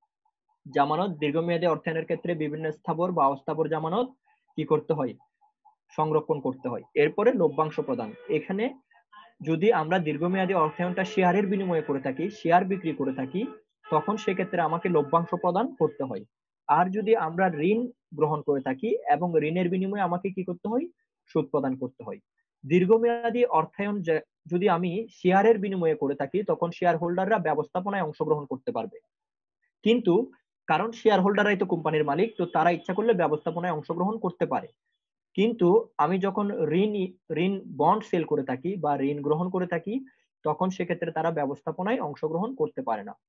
জামানত, দীর্ঘমেয়াদী অর্থায়নের ক্ষেত্রে বিভিন্ন স্থাবর বা অস্থাবর জামানত কি করতে হয়, সংরক্ষণ করতে হয়। এরপরে লভ্যাংশ প্রদান, এখানে যদি আমরা দীর্ঘমেয়াদী অর্থায়নটা শেয়ারের বিনিময়ে করে থাকি, শেয়ার বিক্রি করে থাকি, তখন সেক্ষেত্রে আমাকে লভ্যাংশ প্রদান করতে হয়। আর যদি আমরা ঋণ গ্রহণ করে থাকি এবং ঋণের বিনিময়ে আমাকে কি করতে হয়, সুদ প্রদান করতে হয়। দীর্ঘমেয়াদী অর্থায়ন যদি আমি শেয়ারের বিনিময়ে করে থাকি, তখন শেয়ার হোল্ডাররা ব্যবস্থাপনায় অংশগ্রহণ করতে পারবে। কিন্তু কারণ শেয়ার হোল্ডাররাই তো কোম্পানির মালিক, তো তারা ইচ্ছা করলে ব্যবস্থাপনায় অংশগ্রহণ করতে পারে। কিন্তু আমি যখন ঋণ ঋণ বন্ড সেল করে থাকি বা ঋণ গ্রহণ করে থাকি, তখন সেক্ষেত্রে তারা ব্যবস্থাপনায় অংশগ্রহণ করতে পারে না।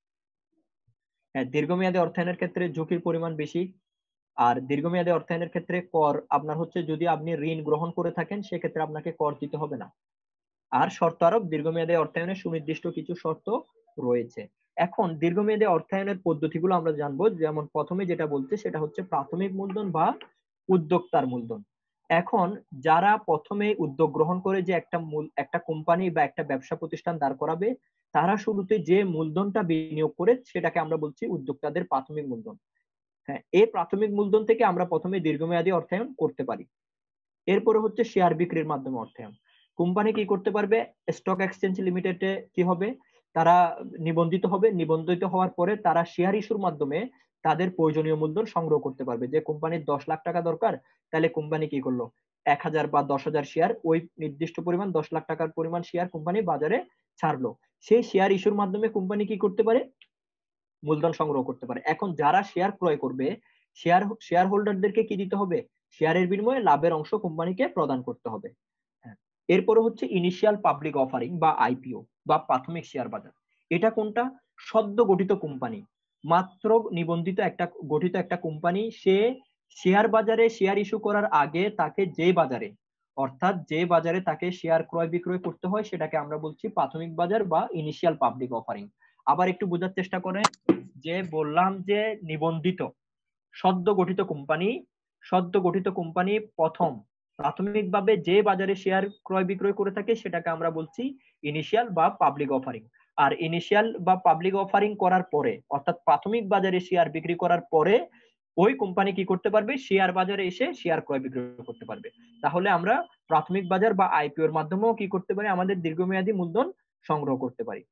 হ্যাঁ, দীর্ঘমেয়াদী অর্থায়নের ক্ষেত্রে ঝুঁকির পরিমাণ বেশি। আর দীর্ঘমেয়াদী অর্থায়নের ক্ষেত্রে কর আপনার হচ্ছে, যদি আপনি ঋণ গ্রহণ করে থাকেন সেক্ষেত্রে আপনাকে কর দিতে হবে না। আর শর্ত আরোপ, দীর্ঘমেয়াদী অর্থায়নের সুনির্দিষ্ট কিছু শর্ত রয়েছে। এখন দীর্ঘমেয়াদী অর্থায়নের পদ্ধতিগুলো আমরা জানবো। যেমন প্রথমে যেটা বলছে সেটা হচ্ছে প্রাথমিক মূলধন বা উদ্যোক্তার মূলধন। এখন যারা প্রথমে উদ্যোগ গ্রহণ করে যে একটা মূল একটা কোম্পানি বা একটা ব্যবসা প্রতিষ্ঠান দাঁড় করাবে, তারা শুরুতে যে মূলধনটা বিনিয়োগ করে সেটাকে আমরা বলছি উদ্যোক্তাদের প্রাথমিক মূলধন। হ্যাঁ, এই প্রাথমিক মূলধন থেকে আমরা প্রথমে দীর্ঘমেয়াদী অর্থায়ন করতে পারি। এরপরে হচ্ছে শেয়ার বিক্রির মাধ্যমে অর্থায়ন। কোম্পানি কি করতে পারবে, স্টক এক্সচেঞ্জ লিমিটেডে কি হবে, তারা নিবন্ধিত হবে। নিবন্ধিত হওয়ার পরে তারা শেয়ার ইস্যুর মাধ্যমে তাদের প্রয়োজনীয় মূলধন সংগ্রহ করতে পারবে। যে কোম্পানির দশ লাখ টাকা দরকার, তাহলে কোম্পানি কি করলো, এক হাজার বা দশ হাজার শেয়ার, ওই নির্দিষ্ট পরিমাণ দশ লাখ টাকার পরিমাণ শেয়ার কোম্পানি বাজারে ছাড়লো। সেই শেয়ার ইস্যুর মাধ্যমে কোম্পানি কি করতে পারে, মূলধন সংগ্রহ করতে পারে। এখন যারা শেয়ার ক্রয় করবে, শেয়ার শেয়ার হোল্ডারদেরকে কি দিতে হবে, শেয়ারের বিনিময়ে লাভের অংশ কোম্পানিকে প্রদান করতে হবে। এরপরে হচ্ছে ইনিশিয়াল পাবলিক অফারিং বা আইপিও বা প্রাথমিক শেয়ার বাজার। এটা কোনটা, সদ্য গঠিত কোম্পানি, মাত্র নিবন্ধিত একটা গঠিত একটা কোম্পানি, সে শেয়ার বাজারে শেয়ার ইস্যু করার আগে তাকে যে বাজারে, অর্থাৎ যে বাজারে তাকে শেয়ার ক্রয় বিক্রয় করতে হয় সেটাকে আমরা বলছি প্রাথমিক বাজার বা ইনিশিয়াল পাবলিক অফারিং। আবার একটু বোঝার চেষ্টা করেন, যে বললাম যে নিবন্ধিত সদ্য গঠিত কোম্পানি, সদ্য গঠিত কোম্পানি প্রথম প্রাথমিকভাবে যে বাজারে শেয়ার ক্রয় বিক্রয় করে থাকে সেটাকে আমরা বলছি ইনিশিয়াল বা পাবলিক অফারিং। আর ইনিশিয়াল বা পাবলিক অফারিং করার পরে, অর্থাৎ প্রাথমিক বাজারে শেয়ার বিক্রি করার পরে, ওই কোম্পানি কি করতে পারবে, শেয়ার বাজারে এসে শেয়ার ক্রয় বিক্রয় করতে পারবে। তাহলে আমরা প্রাথমিক বাজার বা আইপিও এর মাধ্যমেও কি করতে পারি, আমাদের দীর্ঘমেয়াদী মূলধন সংগ্রহ করতে পারি।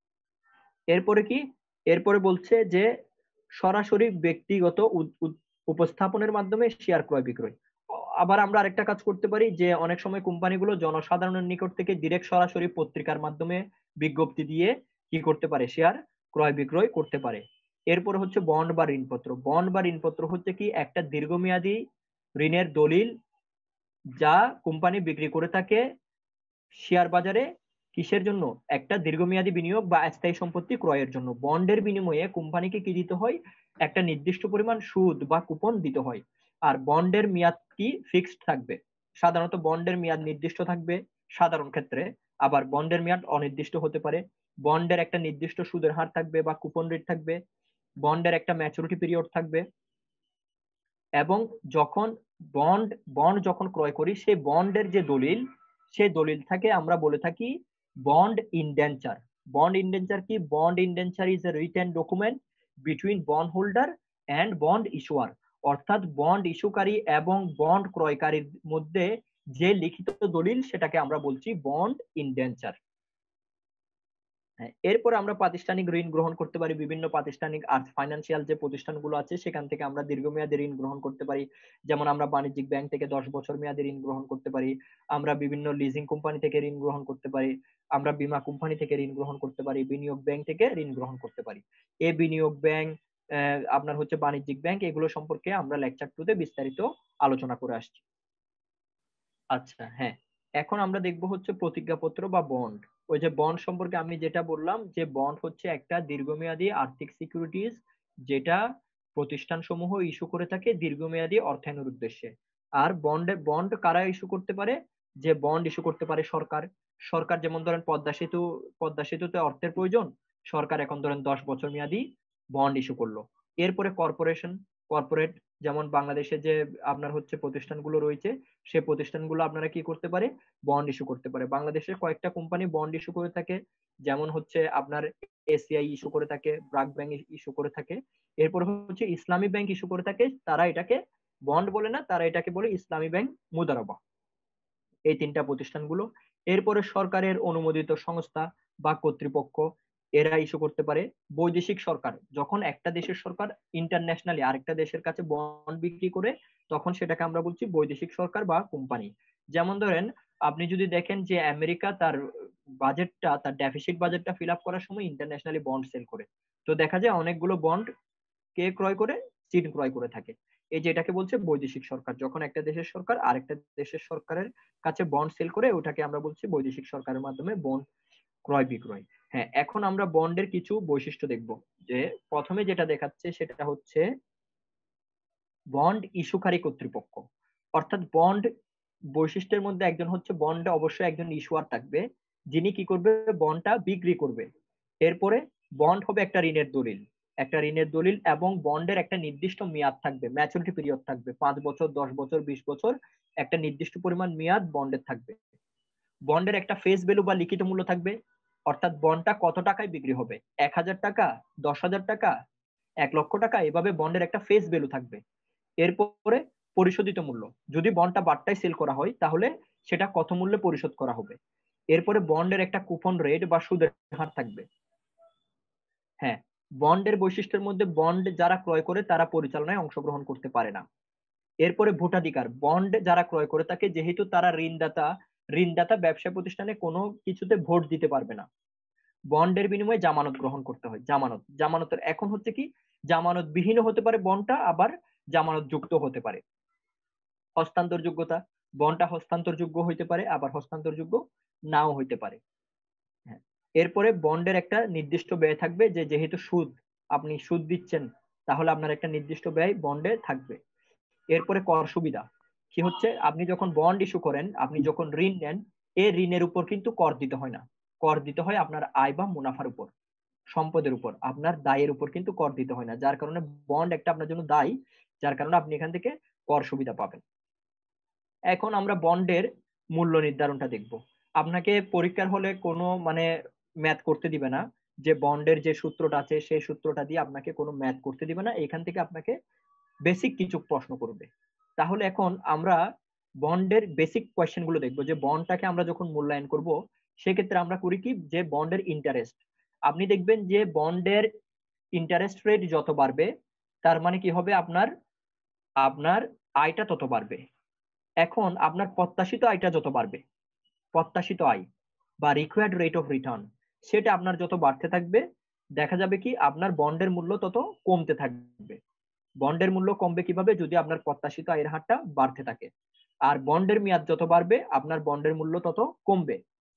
এরপরে কি, এরপরে বলছে যে সরাসরি ব্যক্তিগত উপস্থাপনের মাধ্যমে শেয়ার ক্রয় বিক্রয়। আবার আমরা আরেকটা কাজ করতে পারি, যে অনেক সময় কোম্পানিগুলো জনসাধারণের নিকট থেকে ডিরেক্ট সরাসরি পত্রিকার মাধ্যমে বিজ্ঞপ্তি দিয়ে কি করতে পারে, শেয়ার ক্রয় বিক্রয় করতে পারে। এরপর হচ্ছে বন্ড বা ঋণপত্র। বন্ড বা ঋণপত্র হচ্ছে কি, একটা দীর্ঘমেয়াদী ঋণের দলিল যা কোম্পানি বিক্রি করে থাকে শেয়ার বাজারে। কিসের জন্য, একটা দীর্ঘমেয়াদী বিনিয়োগ বা স্থায়ী সম্পত্তি ক্রয়ের জন্য। বন্ডের বিনিময়ে কোম্পানিকে কি দিতে হয়, একটা নির্দিষ্ট পরিমাণ সুদ বা কুপন দিতে হয়। আর বন্ডের মেয়াদ কি ফিক্সড থাকবে, সাধারণত বন্ডের মেয়াদ নির্দিষ্ট থাকবে সাধারণ ক্ষেত্রে, আবার বন্ডের মেয়াদ অনির্দিষ্ট হতে পারে। বন্ডের একটা নির্দিষ্ট সুদের হার থাকবে বা কুপন রেট থাকবে। বন্ডের একটা ম্যাচুরিটি পিরিয়ড থাকবে। এবং যখন বন্ড বন্ড যখন ক্রয় করি সেই বন্ডের যে দলিল, সেই দলিল থাকে আমরা বলে থাকি বন্ড ইনডেঞ্চার। বন্ড ইনডেঞ্চার কি? Bond indenture is a written document between bond holder and bond issuer. অর্থাৎ বন্ড ইস্যুকারী এবং বন্ড ক্রয়কারীর মধ্যে যে লিখিত দলিল সেটাকে আমরা বলছি বন্ড ইনডেঞ্চার। এরপর আমরা প্রাতিষ্ঠানিক ঋণ গ্রহণ করতে পারি। বিভিন্ন প্রাতিষ্ঠানিক আর ফাইন্যান্সিয়াল যে প্রতিষ্ঠানগুলো আছে সেখান থেকে আমরা দীর্ঘমেয়াদী ঋণ গ্রহণ করতে পারি। যেমন আমরা বাণিজ্যিক ব্যাংক থেকে দশ বছর মেয়াদী ঋণ গ্রহণ করতে পারি, আমরা বিভিন্ন লিজিং কোম্পানি থেকে ঋণ গ্রহণ করতে পারি, আমরা বীমা কোম্পানি থেকে ঋণ গ্রহণ করতে পারি, বিনিয়োগ ব্যাংক থেকে ঋণ গ্রহণ করতে পারি। এই বিনিয়োগ ব্যাংক, আপনার হচ্ছে বাণিজ্যিক ব্যাংক, এগুলো সম্পর্কে আমরা লেকচার টু তে বিস্তারিত আলোচনা করে আসছি। আচ্ছা, হ্যাঁ, এখন আমরা দেখব হচ্ছে প্রতিজ্ঞাপত্র বা বন্ড। ওই যে বন্ড সম্পর্কে আমি যেটা বললাম যে বন্ড হচ্ছে একটা দীর্ঘমেয়াদী আর্থিক সিকিউরিটিজ যেটা প্রতিষ্ঠান সমূহ ইস্যু করে থাকে দীর্ঘমেয়াদী অর্থায়নের উদ্দেশ্যে। আর বন্ডে বন্ড কারা ইস্যু করতে পারে? যে বন্ড ইস্যু করতে পারে সরকার। সরকার যেমন ধরেন পদ্মা সেতু, পদ্মা সেতুতে অর্থের প্রয়োজন, সরকার এখন ধরেন দশ বছর মেয়াদী বন্ড ইস্যু করলো। এরপরে কর্পোরেশন, কর্পোরেট, যেমন বাংলাদেশে যে আপনার হচ্ছে প্রতিষ্ঠানগুলো রয়েছে সেই প্রতিষ্ঠানগুলো আপনারা কি করতে পারে? বন্ড ইস্যু করতে পারে। বাংলাদেশের কয়েকটা কোম্পানি বন্ড ইস্যু করে থাকে, যেমন হচ্ছে আপনার এসিআই ইস্যু করে থাকে, ব্র্যাক ব্যাংক ইস্যু করে থাকে, এরপর হচ্ছে ইসলামী ব্যাংক ইস্যু করে থাকে। তারা এটাকে বন্ড বলে না, তারা এটাকে বলে ইসলামী ব্যাংক মুদারাবা। এই তিনটা প্রতিষ্ঠানগুলো। এরপরে সরকারের অনুমোদিত সংস্থা বা কর্তৃপক্ষ এরা ইস্যু করতে পারে। বৈদেশিক সরকার, যখন একটা দেশের সরকার ইন্টারন্যাশনালি আরেকটা দেশের কাছে বন্ড বিক্রি করে তখন সেটাকে আমরা বলছি বৈদেশিক সরকার বা কোম্পানি। যেমন ধরেন আপনি যদি দেখেন যে আমেরিকা তার বাজেটটা, তার ডেফিসিট বাজেটটা ফিল আপ করার সময় ইন্টারন্যাশনালি বন্ড সেল করে, তো দেখা যায় অনেকগুলো বন্ড কে ক্রয় করে? চীন ক্রয় করে থাকে। এই যে এটাকে বলছে বৈদেশিক সরকার। যখন একটা দেশের সরকার আরেকটা দেশের সরকারের কাছে বন্ড সেল করে ওটাকে আমরা বলছি বৈদেশিক সরকারের মাধ্যমে বন্ড ক্রয় বিক্রয়। হ্যাঁ, এখন আমরা বন্ডের কিছু বৈশিষ্ট্য দেখব। যে প্রথমে যেটা দেখাচ্ছে সেটা হচ্ছে বন্ড ইস্যুকারী কর্তৃপক্ষ। অর্থাৎ বন্ড বৈশিষ্ট্যের মধ্যে একজন হচ্ছে বন্ডে অবশ্যই একজন ইস্যুয়ার থাকবে যিনি কি করবে? বন্ডটা বিক্রি করবে। এরপরে বন্ড হবে একটা ঋণের দলিল, একটা ঋণের দলিল এবং বন্ডের একটা নির্দিষ্ট মেয়াদ থাকবে, ম্যাচুরিটি পিরিয়ড থাকবে, পাঁচ বছর, দশ বছর, বিশ বছর, একটা নির্দিষ্ট পরিমাণ মেয়াদ বন্ডের থাকবে। বন্ডের একটা ফেস ভ্যালু বা লিখিত মূল্য থাকবে, অর্থাৎ বন্ডটা কত টাকায় বিক্রি হবে, এক হাজার টাকা, দশ হাজার টাকা, এক লক্ষ টাকা, এভাবে বন্ডের একটা ফেস ভ্যালু থাকবে। এরপরে পরিশোধিত মূল্য, যদি বন্ডটা বাট্টায় সেল করা হয় তাহলে সেটা কত মূল্যে পরিশোধ করা হবে। এরপরে বন্ডের একটা কুপন রেট বা সুদের হার থাকবে। হ্যাঁ, বন্ডের বৈশিষ্ট্যের মধ্যে বন্ড যারা ক্রয় করে তারা পরিচালনায় অংশগ্রহণ করতে পারে না। এরপরে ভোটাধিকার, বন্ড যারা ক্রয় করে থাকে যেহেতু তারা ঋণদাতা, ঋণদাতা ব্যবসা প্রতিষ্ঠানে কোনো কিছুতে ভোট দিতে পারবে না। বন্ডের বিনিময়ে জামানত গ্রহণ করতে হয়। জামানত, জামানতের এখন হচ্ছে কি জামানত বিহীন হতে পারে বন্ডটা, আবার জামানত যুক্ত হতে পারে। হস্তান্তর যোগ্যতা, বন্ডটা হস্তান্তর যোগ্য হইতে পারে আবার হস্তান্তর যোগ্য নাও হইতে পারে। হ্যাঁ, এরপরে বন্ডের একটা নির্দিষ্ট ব্যয় থাকবে, যে যেহেতু সুদ, আপনি সুদ দিচ্ছেন তাহলে আপনার একটা নির্দিষ্ট ব্যয় বন্ডে থাকবে। এরপরে কর সুবিধা কি হচ্ছে? আপনি যখন বন্ড ইস্যু করেন, আপনি যখন ঋণ নেন, এই ঋণের উপর কিন্তু কর দিতে হয় না। কর দিতে হয় আপনার আয় বা মুনাফার উপর, সম্পদের উপর, আপনার দায়ের উপর কিন্তু কর দিতে হয় না, যার কারণে বন্ড একটা আপনার জন্য দায়ী, যার কারণে আপনি এখান থেকে কর সুবিধা পাবেন। এখন আমরা বন্ডের মূল্য নির্ধারণটা দেখব। আপনাকে পরীক্ষার হলে কোনো মানে ম্যাথ করতে দিবে না, যে বন্ডের যে সূত্রটা আছে সেই সূত্রটা দিয়ে আপনাকে কোনো ম্যাথ করতে দিবে না, এখান থেকে আপনাকে বেসিক কিছু প্রশ্ন করবে। তাহলে এখন আমরা বন্ডের বেসিক কোয়েশ্চেন গুলো দেখবো, যে বন্ডটাকে আমরা যখন মূল্যায়ন করব সেক্ষেত্রে আমরা করি কি, যে বন্ডের ইন্টারেস্ট, আপনি দেখবেন যে বন্ডের ইন্টারেস্ট রেট যত বাড়বে তার মানে কি হবে, আপনার আপনার আয়টা তত বাড়বে। এখন আপনার প্রত্যাশিত আয়টা যত বাড়বে, প্রত্যাশিত আয় বা রিকোয়ার্ড রেট অফ রিটার্ন, সেটা আপনার যত বাড়তে থাকবে দেখা যাবে কি আপনার বন্ডের মূল্য তত কমতে থাকবে। বন্ডের মূল্য কমবে কিভাবে? যদি আপনার প্রত্যাশিত আয়ের হারটা বাড়তে থাকে। আর বন্ডের মেয়াদ যত বাড়বে আপনার বন্ডের মূল্য তত কমবে।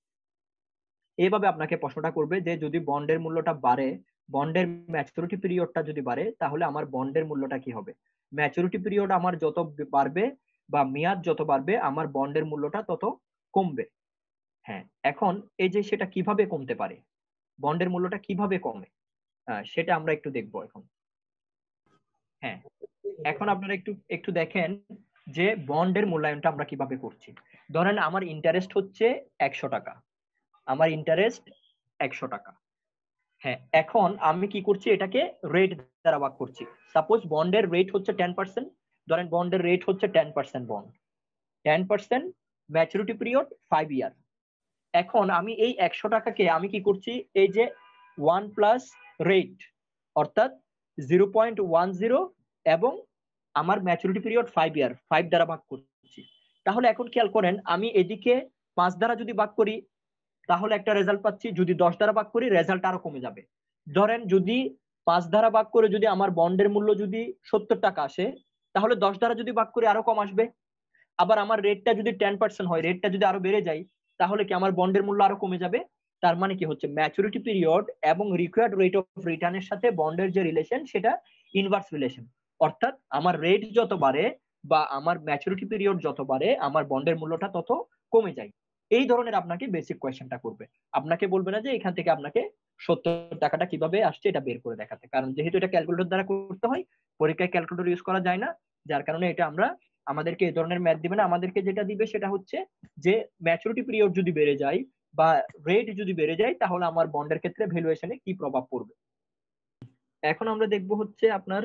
এইভাবে আপনাকে প্রশ্নটা করবে যে যদি বন্ডের মূল্যটা বাড়ে, বন্ডের ম্যাচুরিটি পিরিয়ডটা যদি বাড়ে তাহলে আমার বন্ডের মূল্যটা কি হবে। ম্যাচুরিটি পিরিয়ড আমার যত বাড়বে বা মেয়াদ যত বাড়বে আমার বন্ডের মূল্যটা তত কমবে। হ্যাঁ, এখন এই যে সেটা কিভাবে কমতে পারে, বন্ডের মূল্যটা কিভাবে কমে, সেটা আমরা একটু দেখবো এখন। হ্যাঁ, এখন আপনারা একটু একটু দেখেন যে বন্ডের মূল্যায়নটা আমরা কিভাবে করছি। ধরেন আমার ইন্টারেস্ট হচ্ছে একশো টাকা, আমার ইন্টারেস্ট একশো টাকা। হ্যাঁ, এখন আমি কি করছি, এটাকে রেট দ্বারা ভাগ করছি। সাপোজ বন্ডের রেট হচ্ছে টেন পার্সেন্ট, ধরেন বন্ডের রেট হচ্ছে ten percent bond, ten percent maturity period five year. এখন আমি এই একশো টাকাকে আমি কি করছি, এই যে ওয়ান প্লাস রেট অর্থাৎ জিরো পয়েন্ট ওয়ান জিরো এবং আমার maturity period five year, five দ্বারা ভাগ করছি। তাহলে এখন খেয়াল করেন, আমি এদিকে পাঁচ দ্বারা যদি ভাগ করি তাহলে একটা রেজাল্ট পাচ্ছি, যদি দশ দ্বারা ভাগ করি রেজাল্ট আরো কমে যাবে। ধরেন যদি পাঁচ দ্বারা ভাগ করে যদি আমার বন্ডের মূল্য যদি সত্তর টাকা আসে, তাহলে দশ দ্বারা যদি ভাগ করি আরো কম আসবে। আবার আমার রেটটা যদি টেন পার্সেন্ট হয়, রেটটা যদি আরো বেড়ে যায়, তাহলে কি আমার বন্ডের মূল্য আরো কমে যাবে। তার মানে কি হচ্ছে, ম্যাচুরিটি পিরিয়ড এবং রিকোয়ার্ড রেট অফ রিটার্নের সাথে বন্ডের যে রিলেশন সেটা ইনভার্স রিলেশন। অর্থাৎ আমার রেট যত বাড়ে বা আমার ম্যাচুরিটি পিরিয়ড যত বাড়ে আমার বন্ডের মূল্যটা তত কমে যায়। এই ধরনের আপনাকে বেসিক কোয়েশ্চেনটা করবে, আপনাকে বলবে না যে এখান থেকে আপনাকে সত্তর টাকাটা কিভাবে আসছে এটা বের করে দেখাতে, কারণ যেহেতু এটা ক্যালকুলেটর দ্বারা করতে হয়, পরীক্ষায় ক্যালকুলেটর ইউজ করা যায় না, যার কারণে এটা আমরা আমাদেরকে এই ধরনের ম্যাথ দিবে না। আমাদেরকে যেটা দিবে সেটা হচ্ছে যে ম্যাচুরিটি পিরিয়ড যদি বেড়ে যায় বা রেট যদি বেড়ে যায় তাহলে আমার বন্ডের ক্ষেত্রে ভ্যালুয়েশনে কি প্রভাব পড়বে। এখন আমরা দেখব হচ্ছে আপনার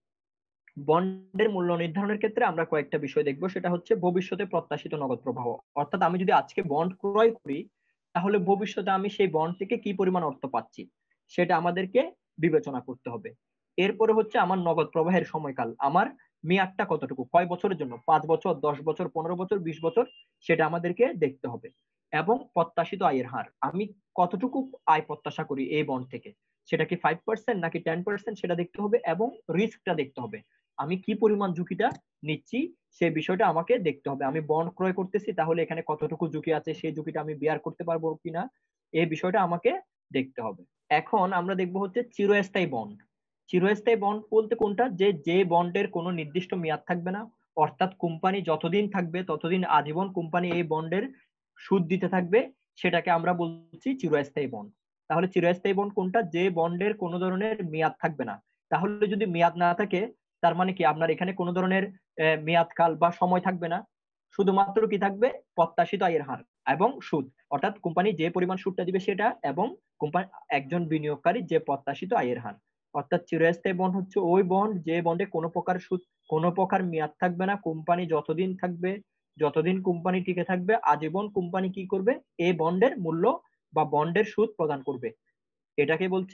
বন্ডের মূল্য নির্ধারণের ক্ষেত্রে আমরা কয়েকটা বিষয় দেখব, সেটা হচ্ছে ভবিষ্যতে প্রত্যাশিত নগদ প্রবাহ। অর্থাৎ আমি যদি আজকে বন্ড ক্রয় করি তাহলে ভবিষ্যতে আমি সেই বন্ড থেকে কি পরিমাণ অর্থ পাচ্ছি সেটা আমাদেরকে বিবেচনা করতে হবে। এরপরে হচ্ছে আমার নগদ প্রবাহের সময়কাল, আমার মেয়াদটা কতটুকু, কয় বছরের জন্য, পাঁচ বছর, দশ বছর, পনেরো বছর, বিশ বছর, সেটা আমাদেরকে দেখতে হবে। এবং প্রত্যাশিত আয়ের হার, আমি কতটুকু আয় প্রত্যাশা করি এই বন্ড থেকে, সেটা কি ফাইভ পার্সেন্ট নাকি টেন পার্সেন্ট সেটা দেখতে হবে। এবং রিস্কটা দেখতে হবে, আমি কি পরিমাণ ঝুঁকিটা নিচ্ছি সেই বিষয়টা আমাকে দেখতে হবে। আমি বন্ড ক্রয় করতেছি তাহলে এখানে কতটুকু ঝুঁকি আছে, সেই ঝুঁকিটা আমি বিয়ার করতে পারবো কিনা, এই বিষয়টা আমাকে দেখতে হবে। এখন আমরা দেখবো হচ্ছে চিরস্থায়ী বন্ড। চিরস্থায়ী বন্ড বলতে কোনটা, যে যে বন্ডের কোনো নির্দিষ্ট মেয়াদ থাকবে না, অর্থাৎ কোম্পানি যতদিন থাকবে ততদিন আজীবন কোম্পানি এই বন্ডের সুদ দিতে থাকবে, সেটাকে আমরা বলছি চিরস্থায়ী বন্ড। তাহলে চিরস্থায়ী বন্ড কোনটা, যে বন্ডের কোনো ধরনের মেয়াদ থাকবে না। তাহলে যদি মেয়াদ না থাকে তার মানে কি আপনার এখানে কোনো ধরনের মেয়াদকাল বা সময় থাকবে না, শুধুমাত্র কি থাকবে, প্রত্যাশিত আয়ের হার এবং সুদ, অর্থাৎ কোম্পানি যে পরিমাণ সুদটা দিবে সেটা, এবং কোম্পানি একজন বিনিয়োগকারী যে প্রত্যাশিত আয়ের হার। অর্থাৎ চিরস্থায়ী বন্ড হচ্ছে ওই বন্ড যে বন্ডে কোনো প্রকার সুদ, কোনো প্রকার মেয়াদ থাকবে না, কোম্পানি যতদিন থাকবে, যতদিন কোম্পানি টিকে থাকবে আজীবন কোম্পানি কি করবে, এই বন্ডের মূল্য বা বন্ডের সুদ প্রদান করবে। এটাকে বলছে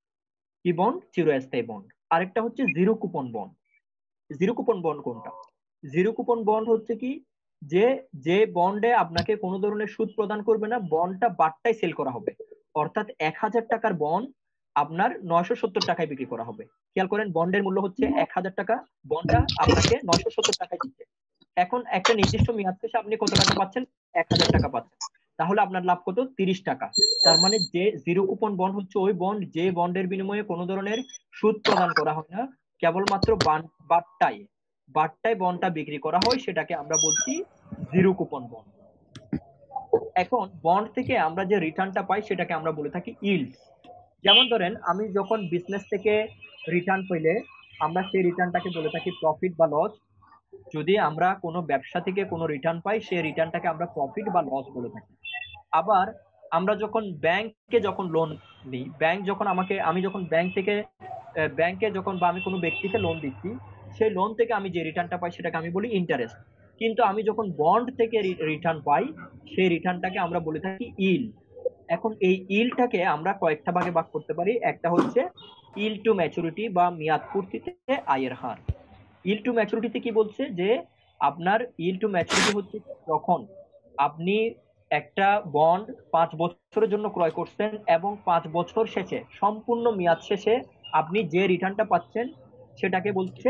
কি বন্ড, চিরস্থায়ী বন্ড। আরেকটা হচ্ছে zero coupon bond. Zero coupon bond কোনটা, জিরো কুপন বন্ড হচ্ছে কি, যে যে বন্ডে আপনাকে কোনো ধরনের সুদ প্রদান করবে না, বন্ডটা বাট্টায় সেল করা হবে। অর্থাৎ এক হাজার টাকার বন্ড আপনার নয়শো সত্তর টাকায় বিক্রি করা হবে। খেয়াল করেন, বন্ডের মূল্য হচ্ছে এক হাজার টাকা, বন্ডটা আপনাকে নয়শো সত্তর টাকায় দিচ্ছে। এখন একটা নির্দিষ্ট মেয়াদ শেষে আপনি কত টাকা পাচ্ছেন, এক হাজার টাকা পাচ্ছেন, তাহলে আপনার লাভ কত, তিরিশ টাকা। তার মানে যে জিরো কুপন বন্ড হচ্ছে ওই বন্ড যে বন্ডের বিনিময়ে কোনো ধরনের সুদ প্রদান করা হয় না, কেবলমাত্র বাট্টায় বাট্টায় বন্ডটা বিক্রি করা হয়, সেটাকে আমরা বলছি জিরো কুপন বন্ড। এখন বন্ড থেকে আমরা যে রিটার্নটা পাই সেটাকে আমরা বলে থাকি ইল্ড। যেমন ধরেন আমি যখন বিজনেস থেকে রিটার্ন পেলে আমরা সেই রিটার্নটাকে বলে থাকি প্রফিট বা লস। যদি আমরা কোনো ব্যবসা থেকে কোনো রিটার্ন পাই সেই রিটার্নটাকে আমরা প্রফিট বা লস বলে থাকি। আবার আমরা যখন ব্যাংকে যখন লোন নিই, ব্যাংক যখন আমাকে, আমি যখন ব্যাংক থেকে ব্যাংকে যখন বা আমি কোনো ব্যক্তিকে লোন দিচ্ছি, সেই লোন থেকে আমি যে রিটার্নটা পাই সেটাকে আমি বলি ইন্টারেস্ট। কিন্তু আমি যখন বন্ড থেকে রিটার্ন পাই সেই রিটার্নটাকে আমরা বলে থাকি ইল্ড। এখন এই ইল্ডটাকে আমরা কয়েকটা ভাগে ভাগ করতে পারি। একটা হচ্ছে ইল্ড টু ম্যাচুরিটি বা মেয়াদ পূর্তিতে আয়ের হার। ইল্ড টু ম্যাচুরিটিতে কি বলছে, যে আপনার ইল্ড টু ম্যাচুরিটি হচ্ছে যখন আপনি একটা বন্ড পাঁচ বছরের জন্য ক্রয় করছেন এবং পাঁচ বছর শেষে, সম্পূর্ণ মেয়াদ শেষে আপনি যে রিটার্নটা পাচ্ছেন সেটাকে বলছে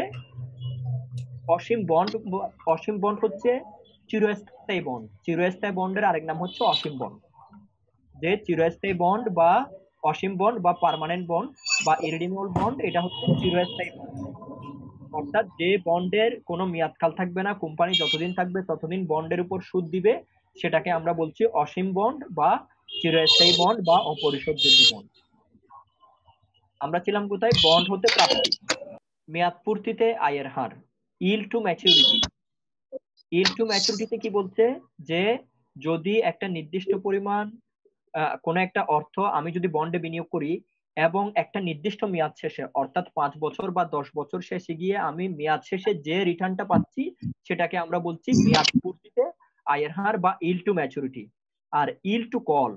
অসীম বন্ড। অসীম বন্ড হচ্ছে চিরস্থায়ী বন্ড। চিরস্থায়ী বন্ডের আরেক নাম হচ্ছে অসীম বন্ড। যে চিরস্থায়ী বন্ড বা অসীম বন্ড বা পার্মানেন্ট বন্ড বা ইররিডিউমেবল বন্ড, এটা হচ্ছে চিরস্থায়ী বন্ড। অর্থাৎ যে বন্ডের কোনো মেয়াদকাল থাকবে না, কোম্পানি যতদিন থাকবে ততদিন বন্ডের উপর সুদ দিবে, সেটাকে আমরা বলছি অসীম বন্ড বা চিরস্থায়ী বন্ড বা অপরিশোধ্যযোগ্য বন্ড। আমরা ছিলাম কোথায়, বন্ড হতে প্রাপ্তি, মেয়াদ পূর্তিতে আয়ের হার, yield to maturity, yield to ম্যাচুরিটিতে কি বলছে যে যদি একটা নির্দিষ্ট পরিমাণ কোন একটা অর্থ আমি যদি বন্ডে বিনিয়োগ করি এবং একটা নির্দিষ্ট মেয়াদ শেষে অর্থাৎ পাঁচ বছর বা দশ বছর শেষে গিয়ে আমি মেয়াদ শেষে যে রিটার্নটা পাচ্ছি সেটাকে আমরা বলছি মেয়াদ পূর্তিতে আয়ের হার বা ইল টু ম্যাচুরিটি। আর yield to call,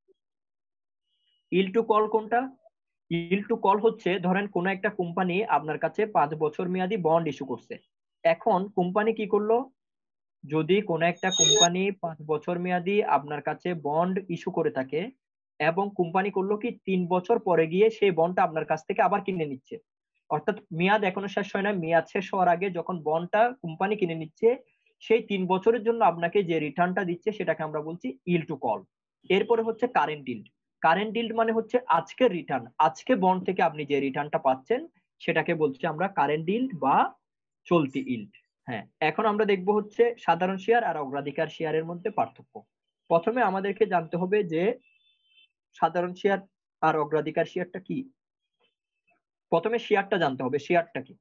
yield to call কোনটা? ইল টু কল হচ্ছে ধরেন কোন একটা কোম্পানি আপনার কাছে পাঁচ বছর মেয়াদী বন্ড ইস্যু করছে। এখন কোম্পানি কি করলো, যদি কোন একটা কোম্পানি পাঁচ বছর মেয়াদী আপনার কাছে বন্ড ইস্যু করে থাকে এবং কোম্পানি করলো কি তিন বছর পরে গিয়ে সেই বন্ডটা আপনার কাছ থেকে আবার কিনে নিচ্ছে, অর্থাৎ মেয়াদ এখনো শেষ হয় না, মেয়াদ শেষ হওয়ার আগে যখন বন্ডটা কোম্পানি কিনে নিচ্ছে সেই তিন বছরের জন্য আপনাকে যে রিটার্নটা দিচ্ছে সেটাকে আমরা বলছি ইল টু কল। এরপরে হচ্ছে কারেন্ট ইল্ড। কারেন্ট ইল্ড মানে হচ্ছে আজকের রিটার্ন, আজকে বন্ড থেকে আপনি যে রিটার্নটা পাচ্ছেন সেটাকে বলছি আমরা কারেন্ট ইল্ড বা চলতি ইল্ড। হ্যাঁ, এখন আমরা দেখব হচ্ছে সাধারণ শেয়ার আর অগ্রাধিকার শেয়ারের মধ্যে পার্থক্য। প্রথমে আমাদেরকে জানতে হবে যে সাধারণ শেয়ার আর অগ্রাধিকার শেয়ারটা কি। প্রথমে শেয়ারটা জানতে হবে, শেয়ারটা কি?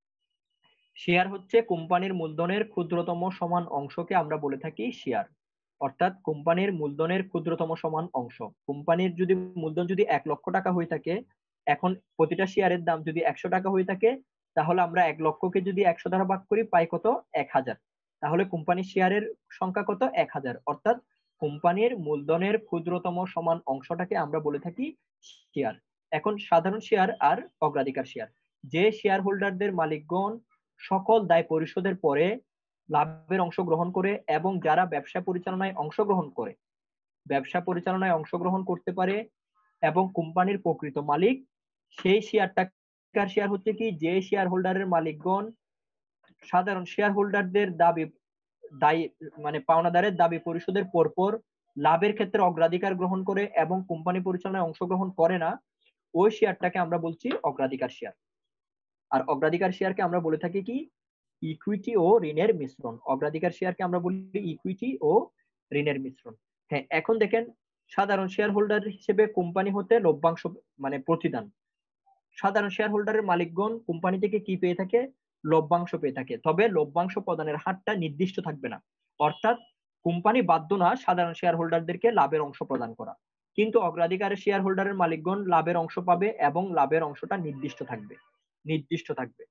শেয়ার হচ্ছে কোম্পানির মূলধনের ক্ষুদ্রতম সমান অংশকে আমরা বলে থাকি শেয়ার, অর্থাৎ কোম্পানির মূলধনের ক্ষুদ্রতম সমান অংশ। কোম্পানির যদি মূলধন যদি এক লক্ষ টাকা হয়ে থাকে, এখন প্রতিটা শেয়ারের দাম যদি একশো টাকা হয়ে থাকে, তাহলে আমরা এক লক্ষকে যদি একশো দ্বারা ভাগ করি পাই কত? এক হাজার। তাহলে কোম্পানির শেয়ারের সংখ্যা কত? এক হাজার। অর্থাৎ কোম্পানির মূলধনের ক্ষুদ্রতম সমান অংশটাকে আমরা বলে থাকি শেয়ার। এখন সাধারণ শেয়ার আর অগ্রাধিকার শেয়ার, যে শেয়ার হোল্ডারদের মালিকগণ সকল দায় পরিশোধের পরে লাভের অংশ গ্রহণ করে এবং যারা ব্যবসা পরিচালনায় অংশগ্রহণ করে ব্যবসা পরিচালনায় অংশগ্রহণ করতে পারে এবং কোম্পানির প্রকৃত মালিক, সেই শেয়ারটাকার শেয়ার হচ্ছে কি যে শেয়ার হোল্ডারের মালিকগণ সাধারণ শেয়ার হোল্ডারদের দাবি দায়ী মানে পাওনাদারের দাবি পরিশোধের পরপর লাভের ক্ষেত্রে অগ্রাধিকার গ্রহণ করে এবং কোম্পানি পরিচালনায় অংশগ্রহণ করে না, ওই শেয়ারটাকে আমরা বলছি অগ্রাধিকার শেয়ার। আর অগ্রাধিকার শেয়ারকে আমরা বলে থাকি কি ইকুইটি ও ঋণের মিশ্রণ। অগ্রাধিকার শেয়ারকে আমরা বলি ইকুইটি ও ঋণের মিশ্রণ। হ্যাঁ, এখন দেখেন সাধারণ শেয়ার হোল্ডার হিসেবে কোম্পানি হতে লভ্যাংশ মানে প্রতিদান, সাধারণ শেয়ার হোল্ডারের মালিকগণ কোম্পানি থেকে কি পেয়ে থাকে? লভ্যাংশ পেয়ে থাকে। তবে লভ্যাংশ প্রদানের হারটা নির্দিষ্ট থাকবে না, অর্থাৎ কোম্পানি বাধ্য না সাধারণ শেয়ার হোল্ডারদেরকে লাভের অংশ প্রদান করা, কিন্তু অগ্রাধিকারের শেয়ার হোল্ডারের মালিকগণ লাভের অংশ পাবে এবং লাভের অংশটা নির্দিষ্ট থাকবে নির্দিষ্ট থাকবে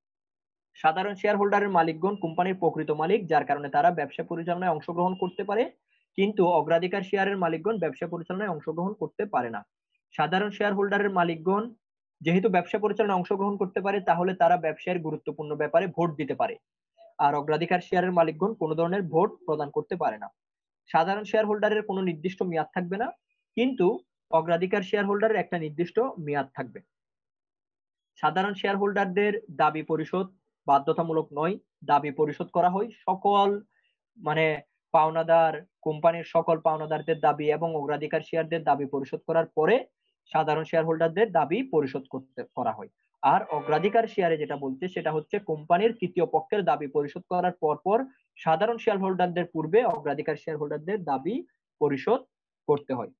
সাধারণ শেয়ার হোল্ডারের মালিকগণ কোম্পানির প্রকৃত মালিক, যার কারণে তারা ব্যবসা পরিচালনায় অংশগ্রহণ করতে পারে, কিন্তু অগ্রাধিকার শেয়ারের মালিকগণ ব্যবসা পরিচালনায় অংশগ্রহণ করতে পারে না। সাধারণ শেয়ার হোল্ডারের মালিকগণ যেহেতু ব্যবসা পরিচালনায় অংশগ্রহণ করতে পারে, তাহলে তারা ব্যবসায়ের গুরুত্বপূর্ণ ব্যাপারে ভোট দিতে পারে, আর অগ্রাধিকার শেয়ারের মালিকগণ কোনো ধরনের ভোট প্রদান করতে পারে না। সাধারণ শেয়ার হোল্ডারের কোনো নির্দিষ্ট মেয়াদ থাকবে না, কিন্তু অগ্রাধিকার শেয়ার হোল্ডারের একটা নির্দিষ্ট মেয়াদ থাকবে। সাধারণ শেয়ার হোল্ডারদের দাবি পরিশোধ বাধ্যতামূলক নয়, দাবি পরিশোধ করা হয় সকল মানে পাওনাদার কোম্পানির সকল পাওনাদারদের দাবি এবং অগ্রাধিকার শেয়ারদের দাবি পরিশোধ করার পরে সাধারণ শেয়ার হোল্ডারদের দাবি পরিশোধ করতে করা হয়। আর অগ্রাধিকার শেয়ারে যেটা বলছে সেটা হচ্ছে কোম্পানির তৃতীয় পক্ষের দাবি পরিশোধ করার পর পর সাধারণ শেয়ার হোল্ডারদের পূর্বে অগ্রাধিকার শেয়ার হোল্ডারদের দাবি পরিশোধ করতে হয়।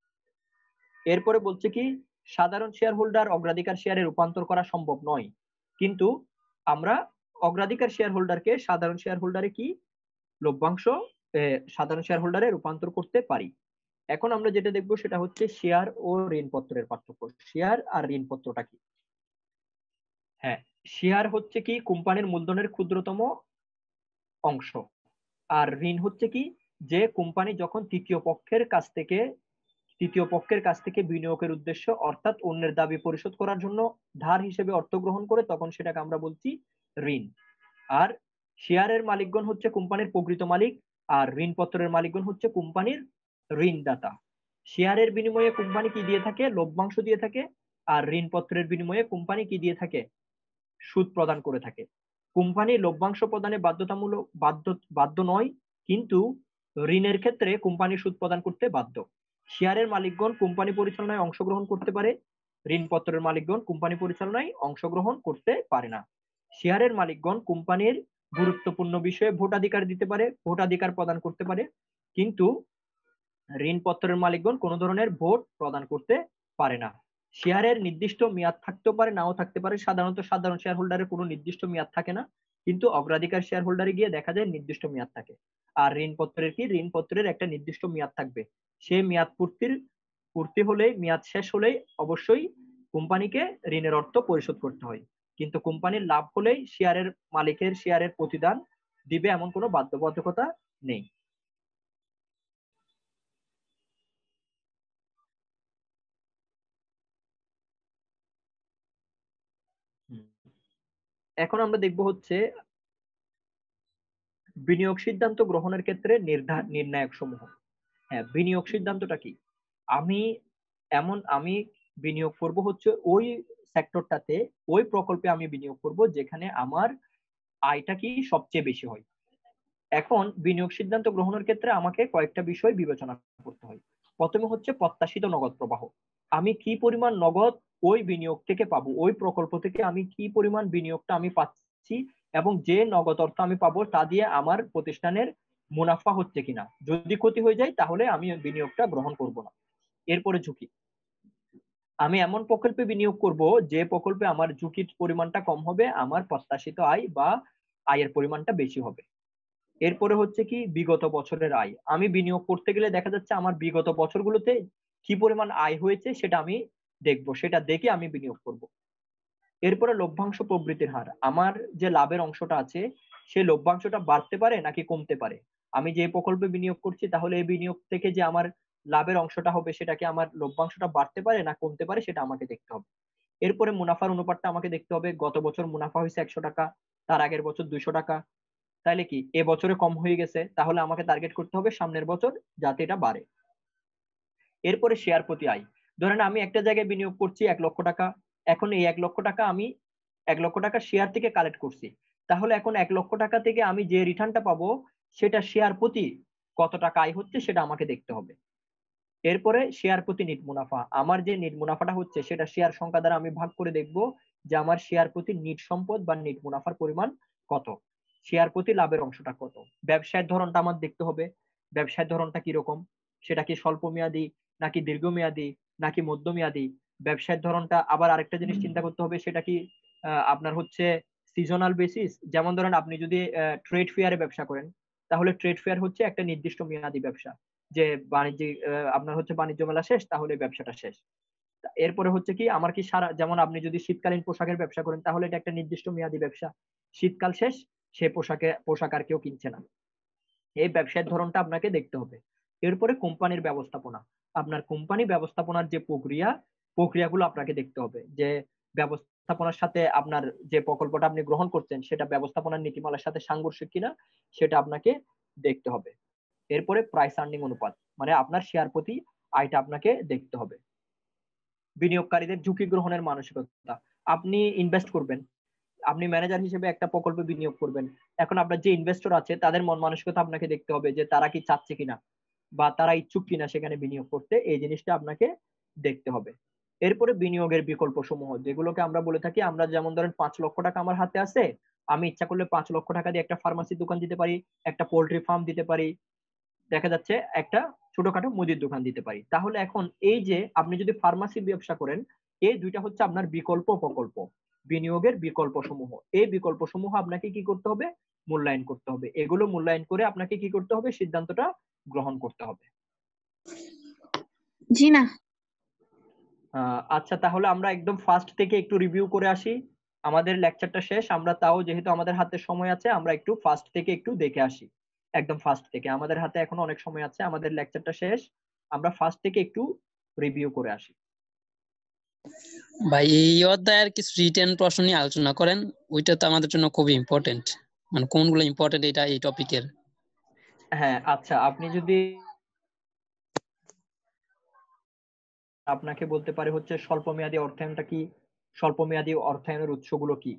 এরপরে বলছে কি সাধারণ শেয়ার হোল্ডার অগ্রাধিকার শেয়ারে রূপান্তর করা সম্ভব নয়, কিন্তু আমরা অগ্রাধিকার শেয়ার হোল্ডারকে সাধারণ শেয়ার হোল্ডারে কি লভ্যাংশ সাধারণ শেয়ার হোল্ডারে রূপান্তর করতে পারি। এখন আমরা যেটা দেখবো সেটা হচ্ছে শেয়ার ও ঋণপত্রের পার্থক্য। শেয়ার আর ঋণপত্রটা কি? হ্যাঁ, শেয়ার হচ্ছে কি কোম্পানির মূলধনের ক্ষুদ্রতম অংশ, আর ঋণ হচ্ছে কি যে কোম্পানি যখন তৃতীয় পক্ষের কাছ থেকে তৃতীয় পক্ষের কাছ থেকে বিনিয়োগের উদ্দেশ্য অর্থাৎ অন্যের দাবি পরিশোধ করার জন্য ধার হিসেবে অর্থ গ্রহণ করে, তখন সেটাকে আমরা বলছি ঋণ। আর শেয়ারের মালিকগণ হচ্ছে কোম্পানির প্রকৃত মালিক, আর ঋণপত্রের মালিকগণ হচ্ছে কোম্পানির ঋণদাতা। শেয়ারের বিনিময়ে কোম্পানি কি দিয়ে থাকে? লভ্যাংশ দিয়ে থাকে, আর ঋণপত্রের বিনিময়ে কোম্পানি কি দিয়ে থাকে? সুদ প্রদান করে থাকে। কোম্পানি লভ্যাংশ প্রদানে বাধ্যতামূলক বাধ্য বাধ্য নয়, কিন্তু ঋণের ক্ষেত্রে কোম্পানি সুদ প্রদান করতে বাধ্য। শেয়ারের মালিকগণ কোম্পানি পরিচালনায় অংশগ্রহণ করতে পারে, ঋণপত্রের মালিকগণ কোম্পানি পরিচালনায় অংশগ্রহণ করতে পারে না। শেয়ারের মালিকগণ কোম্পানির গুরুত্বপূর্ণ বিষয়ে ভোটাধিকার দিতে পারে, ভোটাধিকার প্রদান করতে পারে, কিন্তু ঋণপত্রের মালিকগণ কোনো ধরনের ভোট প্রদান করতে পারে না। শেয়ারের নির্দিষ্ট মেয়াদ থাকতেও পারে নাও থাকতে পারে, সাধারণত সাধারণ শেয়ার হোল্ডারের কোনো নির্দিষ্ট মেয়াদ থাকে না, কিন্তু অগ্রাধিকার শেয়ার হোল্ডারে গিয়ে দেখা যায় নির্দিষ্ট মেয়াদ থাকে। আর ঋণপত্রের কি, ঋণপত্রের একটা নির্দিষ্ট মেয়াদ থাকবে, সেই মেয়াদ পূর্তির পূর্তি হলে, মেয়াদ শেষ হলেই অবশ্যই কোম্পানিকে ঋণের অর্থ পরিশোধ করতে হয়। কিন্তু কোম্পানির লাভ হলেই শেয়ারের মালিকের শেয়ারের প্রতিদান দিবে এমন কোনো বাধ্যবাধকতা নেই। এখন আমরা দেখব হচ্ছে বিনিয়োগ সিদ্ধান্ত গ্রহণের ক্ষেত্রে নির্ণায়ক সমূহ। হ্যাঁ, বিনিয়োগ সিদ্ধান্তটা কি? আমি এমন আমি বিনিয়োগ করব হচ্ছে ওই সেক্টরটাতে, ওই প্রকল্পে আমি বিনিয়োগ করব যেখানে আমার আয়টা কি সবচেয়ে বেশি হয়। এখন বিনিয়োগ সিদ্ধান্ত গ্রহণের ক্ষেত্রে আমাকে কয়েকটা বিষয় বিবেচনা করতে হয়। প্রথমে হচ্ছে প্রত্যাশিত নগদ প্রবাহ। আমি কি পরিমাণ নগদ ওই বিনিয়োগ থেকে পাবো, ওই প্রকল্প থেকে আমি কি পরিমাণ বিনিয়োগটা আমি পাচ্ছি, এবং যে নগদ অর্থ আমি পাবো তা দিয়ে আমার প্রতিষ্ঠানের মুনাফা হচ্ছে কিনা। যদি ক্ষতি হয়ে যায় তাহলে আমি বিনিয়োগটা গ্রহণ করব না। এরপরে ঝুঁকি। আমি এমন প্রকল্পে বিনিয়োগ করব যে প্রকল্পে আমার ঝুঁকির পরিমাণটা কম হবে, আমার প্রত্যাশিত আয় বা আয়ের পরিমাণটা বেশি হবে। এরপরে হচ্ছে কি বিগত বছরের আয়। আমি বিনিয়োগ করতে গেলে দেখা যাচ্ছে আমার বিগত বছরগুলোতে কি পরিমাণ আয় হয়েছে সেটা আমি দেখবো, সেটা দেখে আমি বিনিয়োগ করব। এরপরে লভ্যাংশ প্রবৃদ্ধির হার। আমার যে লাভের অংশটা আছে সেই লভ্যাংশটা বাড়তে পারে নাকি কমতে পারে। আমি যে প্রকল্পে বিনিয়োগ করছি তাহলে এই বিনিয়োগ থেকে যে আমার লাভের অংশটা হবে সেটা কি আমার লভ্যাংশটা বাড়তে পারে না কমতে পারে, সেটা আমাকে দেখতে হবে। এরপরে মুনাফার অনুপাতটা আমাকে দেখতে হবে। গত বছর মুনাফা হয়েছে একশো টাকা, তার আগের বছর দুইশো টাকা, তাহলে কি এ বছরে কম হয়ে গেছে, তাহলে আমাকে টার্গেট করতে হবে সামনের বছর যাতে এটা বাড়ে। এরপরে শেয়ার প্রতি আয়। ধরেন আমি একটা জায়গায় বিনিয়োগ করছি এক লক্ষ টাকা, এখন এই এক লক্ষ টাকা আমি এক লক্ষ টাকা শেয়ার থেকে কালেক্ট করছি, তাহলে এখন এক লক্ষ টাকা থেকে আমি যে রিটার্নটা পাবো সেটা শেয়ার প্রতি কত টাকা আয় হচ্ছে সেটা আমাকে দেখতে হবে। এরপরে শেয়ার প্রতি নিট মুনাফা। আমার যে নিট মুনাফাটা হচ্ছে সেটা শেয়ার সংখ্যা দ্বারা আমি ভাগ করে দেখব যে আমার শেয়ার প্রতি নিট সম্পদ বা নিট মুনাফার পরিমাণ কত, শেয়ার প্রতি লাভের অংশটা কত। ব্যবসায়ের ধরনটা আমার দেখতে হবে, ব্যবসায়ের ধরনটা কিরকম, সেটা কি স্বল্প মেয়াদী নাকি দীর্ঘমেয়াদী নাকি মধ্যমেয়াদী। ব্যবসায়ের ধরনটা আবার আরেকটা জিনিস চিন্তা করতে হবে, সেটা কি আপনার হচ্ছে সিজনাল বেসিস। যেমন ধরেন আপনি যদি ট্রেড ফেয়ারে ব্যবসা করেন তাহলে ট্রেড ফেয়ার হচ্ছে একটা নির্দিষ্ট মেয়াদী ব্যবসা, যে বাণিজ্যিক আপনার হচ্ছে বাণিজ্য মেলা শেষ তাহলে ব্যবসাটা শেষ। এরপরে হচ্ছে কি আমার কি সারা, যেমন আপনি যদি শীতকালীন পোশাকের ব্যবসা করেন তাহলে এটা একটা নির্দিষ্ট মেয়াদী ব্যবসা, শীতকাল শেষ সে পোশাকে পোশাক আর কেউ কিনছে না। এই ব্যবসার ধরনটা আপনাকে দেখতে হবে। এরপরে কোম্পানির ব্যবস্থাপনা। আপনার কোম্পানি ব্যবস্থাপনার যে প্রক্রিয়া, প্রক্রিয়াগুলো আপনাকে দেখতে হবে যে ব্যবস্থাপনার সাথে আপনার যে প্রকল্পটা আপনি গ্রহণ করছেন সেটা ব্যবস্থাপনার নীতিমালার সাথে সাংঘর্ষিক কিনা সেটা আপনাকে দেখতে হবে। এরপরে প্রাইস আর্নিং অনুপাত, মানে আপনার শেয়ার প্রতি আয়টা আপনাকে দেখতে হবে। বিনিয়োগকারীদের ঝুঁকি গ্রহণের মানসিকতা। আপনি ইনভেস্ট করবেন, আপনি ম্যানেজার হিসেবে একটা প্রকল্পে বিনিয়োগ করবেন, এখন আপনার যে ইনভেস্টর আছে তাদের মন মানসিকতা আপনাকে দেখতে হবে যে তারা কি চাচ্ছে কিনা বা তারা ইচ্ছুক কিনা সেখানে বিনিয়োগ করতে, এই জিনিসটা আপনাকে দেখতে হবে। এরপরে বিনিয়োগের বিকল্প সমূহ যেগুলোকে আমরা বলে থাকি, আমরা যেমন ধরেন পাঁচ লক্ষ টাকা আমার হাতে আছে, আমি ইচ্ছা করলে পাঁচ লক্ষ টাকা দিয়ে একটা ফার্মাসির দোকান দিতে পারি, একটা পোল্ট্রি ফার্ম দিতে পারি, দেখা যাচ্ছে একটা ছোটখাটো মুদির দোকান দিতে পারি। তাহলে এখন এই যে আপনি যদি ফার্মাসি ব্যবসা করেন, এই দুইটা হচ্ছে আপনার বিকল্প প্রকল্প, বিনিয়োগের বিকল্প সমূহ। এই বিকল্প সমূহ আপনাকে কি করতে হবে, মূল্যায়ন করতে হবে। এগুলো মূল্যায়ন করে আপনাকে কি করতে হবে, সিদ্ধান্তটা গ্রহণ করতে হবে। জি না। আচ্ছা, তাহলে আমরা একদম ফার্স্ট থেকে একটু রিভিউ করে আসি। আমাদের লেকচারটা শেষ, আমরা তাও যেহেতু আমাদের হাতে সময় আছে আমরা একটু ফার্স্ট থেকে একটু দেখে আসি। একদম ফার্স্ট থেকে, আমাদের হাতে এখনো অনেক সময় আছে, আমাদের লেকচারটা শেষ, আমরা ফার্স্ট থেকে একটু রিভিউ করে আসি। ভাই এই অধ্যায়ের কিছু রিটেন প্রশ্ন নিয়ে আলোচনা করেন, ওইটা তো আমাদের জন্য খুবই ইম্পর্টেন্ট, মানে কোনগুলো ইম্পর্টেন্ট এটা এই টপিকের। হ্যাঁ আচ্ছা, আপনি যদি আপনাকে বলতে পারে হচ্ছে স্বল্প মেয়াদী অর্থায়নটা কি, স্বল্প মেয়াদী অর্থায়নের উৎসগুলো কি।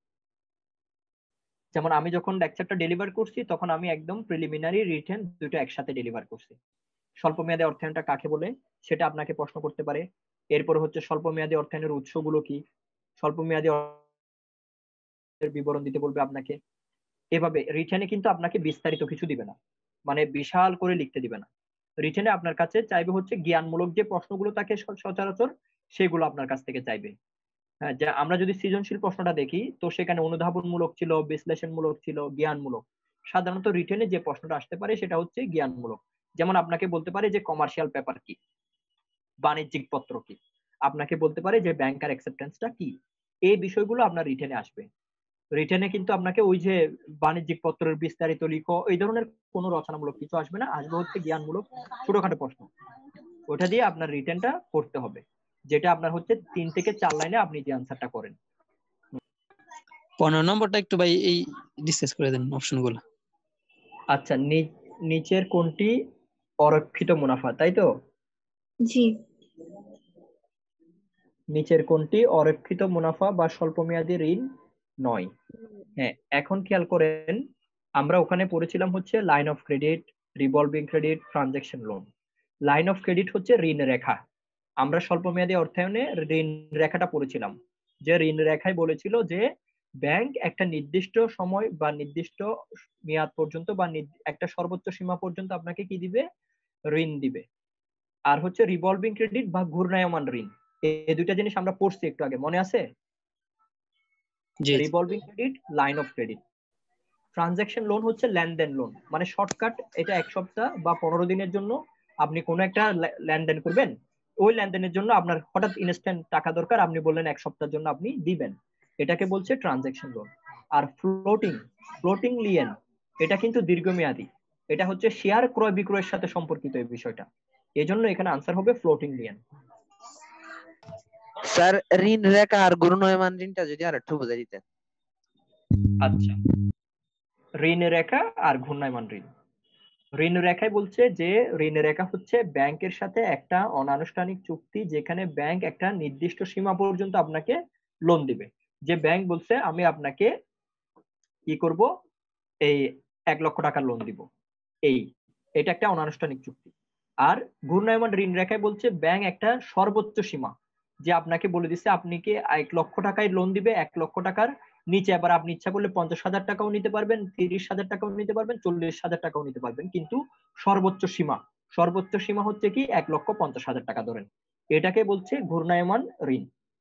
যেমন আমি যখন লেকচারটা ডেলিভার করছি তখন আমি একদম প্রিলিমিনারি রিটেন দুটো একসাথে ডেলিভার করছি। স্বল্প মেয়াদী অর্থায়নটা কাকে বলে সেটা আপনাকে প্রশ্ন করতে পারে। এরপর হচ্ছে স্বল্প মেয়াদী অর্থায়নের উৎসগুলো কি, স্বল্প মেয়াদী বিবরণ দিতে বলবে আপনাকে। এভাবে রিটেনে কিন্তু আপনাকে বিস্তারিত কিছু দিবে না, মানে বিশাল করে লিখতে দিবে না। রিটেনে আপনার কাছে চাইবে হচ্ছে জ্ঞানমূলক যে প্রশ্নগুলো থাকে সচরাচর সেগুলো আপনার কাছ থেকে চাইবে। হ্যাঁ, যা আমরা যদি সৃজনশীল প্রশ্নটা দেখি তো সেখানে অনুধাবনমূলক ছিল, বিশ্লেষণমূলক ছিল, জ্ঞানমূলক। সাধারণত রিটেনে যে প্রশ্নটা আসতে পারে সেটা হচ্ছে জ্ঞানমূলক। যেমন আপনাকে বলতে পারে যে কমার্শিয়াল পেপার কি, বাণিজ্যিক পত্র কি, আপনাকে বলতে পারে যে ব্যাংকার অ্যাকসেপ্টেন্সটা কি। এই বিষয়গুলো আপনার রিটেনে আসবে। রিটেনে কিন্তু আপনাকে ওই যে বাণিজ্যিক পত্রের বিস্তারিত লিখো এই ধরনের কোনো রচনামূলক কিছু আসবে না, আসবে হচ্ছে জ্ঞানমূলক ছোটখাটো প্রশ্ন। ওটা দিয়ে আপনার রিটেনটা করতে হবে, যেটা আপনার হচ্ছে তিন থেকে চার লাইনে আপনি যে আনসারটা করেন। পনেরো নম্বরটা একটু ভাই এই ডিসকাস করে দেন অপশনগুলো। আচ্ছা, নিচের কোনটি অরক্ষিত মুনাফা, তাই তো? জি। নিচের কোনটি অরক্ষিত মুনাফা বা স্বল্পমেয়াদী ঋণ নয়? হ্যাঁ, এখন খেয়াল করেন, আমরা ওখানে পড়েছিলাম হচ্ছে line of credit, revolving credit, transaction loan. Line of credit হচ্ছে ঋণ রেখা। আমরা স্বল্পমেয়াদী অর্থায়নে ঋণ রেখাটা পড়েছিলাম, যে ঋণ রেখায় বলেছিল যে ব্যাংক একটা নির্দিষ্ট সময় বা নির্দিষ্ট মেয়াদ পর্যন্ত বা একটা সর্বোচ্চ সীমা পর্যন্ত আপনাকে কি দিবে, ঋণ দিবে। আর হচ্ছে রিভলভিং ক্রেডিট বা ঘূর্ণায়মান ঋণ, এই দুইটা জিনিস আমরা পড়ছি একটু আগে, মনে আছে? Revolving credit, line of credit. Transaction loan হচ্ছে লেনদেন লোন, মানে শর্টকাট, এটা এক সপ্তাহ বা পনেরো দিনের জন্য আপনি কোনো একটা লেনদেন করবেন, ওই লেনদেনের জন্য আপনার হঠাৎ ইনস্ট্যান্ট টাকা দরকার, আপনি বললেন এক সপ্তাহের জন্য আপনি দিবেন, এটাকে বলছে ট্রানজাকশন লোন। আর ফ্লোটিং ফ্লোটিং লিয়েন, এটা কিন্তু দীর্ঘমেয়াদী, এটা হচ্ছে শেয়ার ক্রয় বিক্রয়ের সাথে সম্পর্কিত এই বিষয়টা, এজন্য এখানে আনসার হবে ফ্লোটিং লিয়েন। স্যার ঋণ রেখা আর ঘূর্ণায়মান ঋণটা যদি আরেকটু বুঝাই দিতেন। আচ্ছা, ঋণ রেখা আর ঘূর্ণায়মান ঋণ। ঋণ রেখায় বলছে যে ঋণ রেখা হচ্ছে ব্যাংকের সাথে একটা অনানুষ্ঠানিক চুক্তি, যেখানে ব্যাংক একটা নির্দিষ্ট সীমা পর্যন্ত আপনাকে লোন দিবে। যে ব্যাংক বলছে আমি আপনাকে কি করব, এই এক লক্ষ টাকার লোন দিব, এই এটা একটা অনানুষ্ঠানিক চুক্তি। আর ঘূর্ণায়মান ঋণ রেখায় বলছে ব্যাংক একটা সর্বোচ্চ সীমা, যে আপনাকে বলে দিচ্ছে আপনি কি এক লক্ষ টাকায় লোন দিবে, এক লক্ষ টাকার নিচে আবার আপনি ইচ্ছা করলে পঞ্চাশ হাজার টাকাও নিতে পারবেন, তিরিশ হাজার টাকাও নিতে পারবেন, চল্লিশ হাজার টাকাও নিতে পারবেন, কিন্তু সর্বোচ্চ সীমা সর্বোচ্চ সীমা হচ্ছে কি এক লক্ষ পঞ্চাশ হাজার টাকা ধরেন, এটাকে বলছে ঘূর্ণায়মান ঋণ।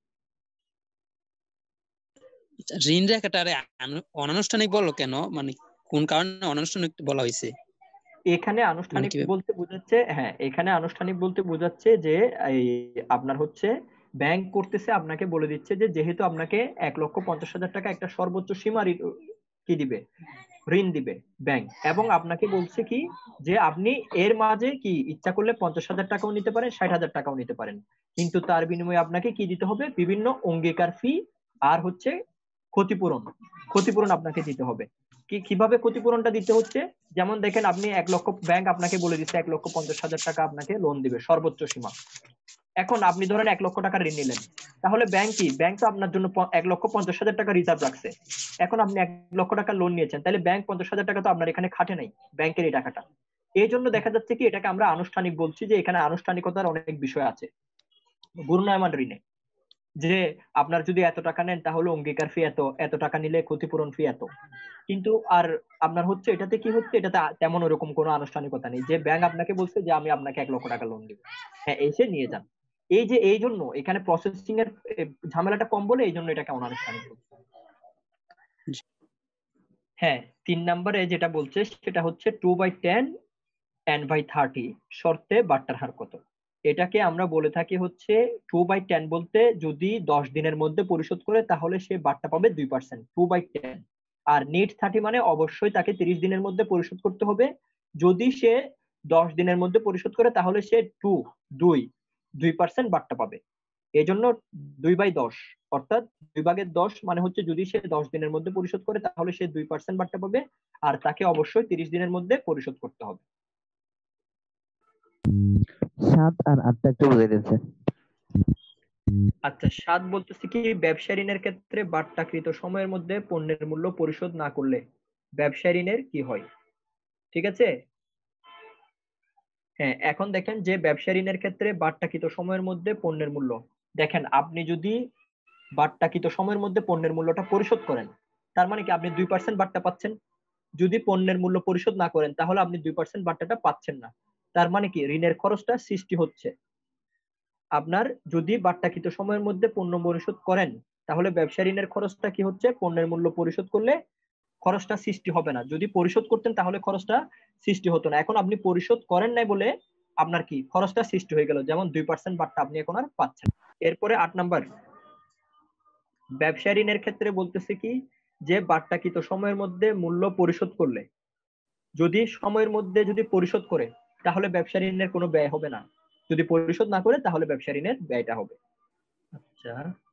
ঋণ রেখাটা অনানুষ্ঠানিক বলো কেন, মানে কোন কারণে অনানুষ্ঠানিক বলা হয়েছে? এখানে আনুষ্ঠানিক বলতে বোঝাচ্ছে, হ্যাঁ এখানে আনুষ্ঠানিক বলতে বোঝাচ্ছে যে এই আপনার হচ্ছে ব্যাংক করতেছে, আপনাকে বলে দিচ্ছে যে যেহেতু আপনাকে এক লক্ষ পঞ্চাশ হাজার টাকা একটা সর্বোচ্চ সীমা কি দিবে, ঋণ দিবে ব্যাংক, এবং আপনাকে বলছে কি যে আপনি এর মাঝে কি ইচ্ছা করলে পঞ্চাশ হাজার টাকাও নিতে পারেন, ষাট হাজার টাকাও নিতে পারেন, কিন্তু তার বিনিময়ে আপনাকে কি দিতে হবে, বিভিন্ন অঙ্গীকার ফি আর হচ্ছে ক্ষতিপূরণ ক্ষতিপূরণ আপনাকে দিতে হবে। কি কিভাবে ক্ষতিপূরণটা দিতে হচ্ছে, যেমন দেখেন আপনি এক লক্ষ, ব্যাংক আপনাকে বলে দিচ্ছে এক লক্ষ পঞ্চাশ হাজার টাকা আপনাকে লোন দিবে সর্বোচ্চ সীমা। এখন আপনি ধরেন এক লক্ষ টাকা ঋণ নিলেন, তাহলে ব্যাংক কি ব্যাংক তো আপনার জন্য এক লক্ষ পঞ্চাশ হাজার টাকা রিজার্ভ রাখছে। এখন আপনি এক লক্ষ টাকা লোন নিয়েছেন, তাহলে ব্যাংক পঞ্চাশ হাজার টাকা তো আপনার এখানে খাটে নাই, ব্যাংকের এই টাকাটা। এই জন্য দেখা যাচ্ছে কি এটাকে আমরা আনুষ্ঠানিক বলছি, যে এখানে আনুষ্ঠানিকতার অনেক বিষয় আছে ঘূর্ণায়মান ঋণে, যে আপনার যদি এত টাকা নেন তাহলে অঙ্গীকার ফি এত, এত টাকা নিলে ক্ষতিপূরণ ফি এত, কিন্তু আর আপনার হচ্ছে এটাতে কি হচ্ছে, এটাতে তেমন ওরকম কোনো আনুষ্ঠানিকতা নেই, যে ব্যাংক আপনাকে বলছে যে আমি আপনাকে এক লক্ষ টাকা লোন দিব, হ্যাঁ এসে নিয়ে যান। এই যে এই জন্য এখানে প্রসেসিং এর ঝামেলাটা কম বলে এই জন্য এটাকে অনানুষ্ঠানিক বলছে। হ্যাঁ, তিন নম্বরে যেটা বলছে সেটা হচ্ছে two by ten N by thirty শর্তে বাট্টার হার কত। এটাকে আমরা বলে থাকি হচ্ছে টু বাই টেন বলতে যদি দশ দিনের মধ্যে পরিশোধ করে তাহলে সে বাট্টা পাবে দুই পার্সেন্ট, টু বাই টেন। আর নিট থার্টি মানে অবশ্যই তাকে তিরিশ দিনের মধ্যে পরিশোধ করতে হবে, যদি সে দশ দিনের মধ্যে পরিশোধ করে তাহলে সে টু দুই দুই পার্সেন্ট বাট্টা পাবে। এই জন্য দুই বাই দশ অর্থাৎ দুই ভাগের দশ মানে হচ্ছে যদি সে দশ দিনের মধ্যে পরিশোধ করে তাহলে সে দুই পার্সেন্ট বাট্টা পাবে, আর তাকে অবশ্যই তিরিশ দিনের মধ্যে পরিশোধ করতে হবে। সাত আর আটটা একটু বুঝাই দিয়েছে। আচ্ছা, সাত বলতেছে কি ব্যবসা ঋণের ক্ষেত্রে বাট্টাকৃত সময়ের মধ্যে পণ্যের মূল্য পরিশোধ না করলে ব্যবসা ঋণের কি হয়, ঠিক আছে? হ্যাঁ, এখন দেখেন যে ব্যবসা ঋণের ক্ষেত্রে বাট্টাকৃত সময়ের মধ্যে পণ্যের মূল্য, দেখেন আপনি যদি বাট্টাকৃত সময়ের মধ্যে পণ্যের মূল্যটা পরিশোধ করেন তার মানে কি আপনি দুই পার্সেন্ট বাট্টা পাচ্ছেন, যদি পণ্যের মূল্য পরিশোধ না করেন তাহলে আপনি দুই পার্সেন্ট বাট্টাটা পাচ্ছেন না, তার মানে কি ঋণের খরচটা সৃষ্টি হচ্ছে। আপনার যদি বাট্টাকৃত সময়ের মধ্যে পণ্য পরিশোধ করেন তাহলে ব্যবসা ঋণের খরচটা কি হচ্ছে, পণ্যের মূল্য পরিশোধ করলে খরচটা সৃষ্টি হবে না। যদি পরিশোধ করতেন তাহলে খরচটা সৃষ্টি হতো না। এখন আপনি পরিশোধ করেন নাই বলে আপনার কি খরচটা সৃষ্টি হয়ে গেল, যেমন দুই পার্সেন্ট বাট্টা আপনি এখন আর পাচ্ছেন। এরপরে আট নাম্বার, ব্যবসা ঋণের ক্ষেত্রে বলতেছে কি যে বাট্টাকৃত সময়ের মধ্যে মূল্য পরিশোধ করলে, যদি সময়ের মধ্যে যদি পরিশোধ করে তাহলে ব্যবসা ঋণের কোনো ব্যয় হবে না, যদি পরিশোধ না করে তাহলে ব্যবসা ঋণের ব্যয়টা হবে। আচ্ছা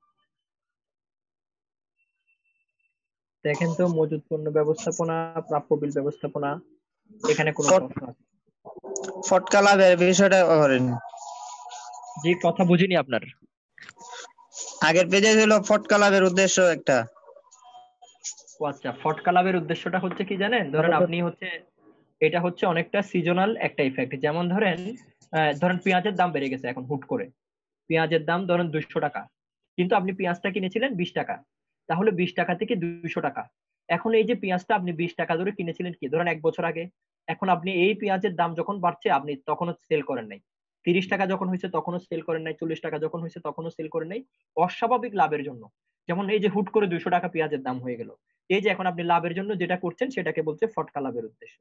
দেখেন তো, মজুত পণ্য ব্যবস্থাপনা, প্রাপ্য বিল ব্যবস্থাপনা, এখানে কোনো প্রশ্ন আছে? ফটকা লাভের বিষয়টা করেন। জি কথা বুঝিনি আপনার। আগের পেজে ছিল ফটকা লাভের উদ্দেশ্য একটা। ও আচ্ছা, ফটকা লাভের উদ্দেশ্যটা হচ্ছে কি জানেন, ধরেন আপনি হচ্ছে এটা হচ্ছে অনেকটা সিজনাল একটা ইফেক্ট। যেমন ধরেন আহ, ধরেন পেঁয়াজের দাম বেড়ে গেছে এখন হুট করে, পেঁয়াজের দাম ধরেন দুইশো টাকা, কিন্তু আপনি পেঁয়াজটা কিনেছিলেন বিশ টাকা, তাহলে বিশ টাকা থেকে দুইশো টাকা। এখন এই যে পেঁয়াজটা আপনি বিশ টাকা ধরে কিনেছিলেন কি ধরেন এক বছর আগে, এখন আপনি এই পেঁয়াজের দাম যখন বাড়ছে আপনি তখনও সেল করেন নাই, তিরিশ টাকা যখন হয়েছে তখনও সেল করেন নাই, চল্লিশ টাকা যখন হয়েছে তখনও সেল করেন নাই, অস্বাভাবিক লাভের জন্য। যেমন এই যে হুট করে দুইশো টাকা পেঁয়াজের দাম হয়ে গেল, এই যে এখন আপনি লাভের জন্য যেটা করছেন সেটাকে বলছে ফটকা লাভের উদ্দেশ্য।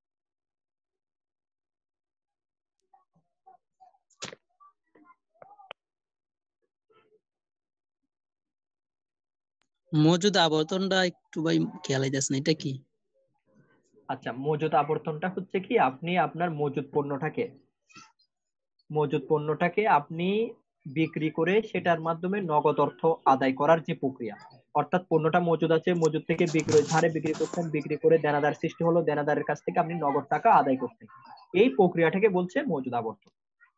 মজুদ আবর্তনটা একটু ভাই খেয়াল আইতাছে না, এটা কি? আচ্ছা, মজুত আবর্তনটা হচ্ছে কি আপনি আপনার মজুত পণ্যটাকে মজুত পণ্যটাকে আপনি বিক্রি করে সেটার মাধ্যমে নগদ অর্থ আদায় করার যে প্রক্রিয়া, অর্থাৎ পণ্যটা মজুদ আছে, মজুদ থেকে বিক্রয় ধারে বিক্রি করছেন, বিক্রি করে দেনাদার সৃষ্টি হলো, দেনাদারের কাছ থেকে আপনি নগদ টাকা আদায় করছেন, এই প্রক্রিয়াটাকে বলছে মজুদ আবর্তন।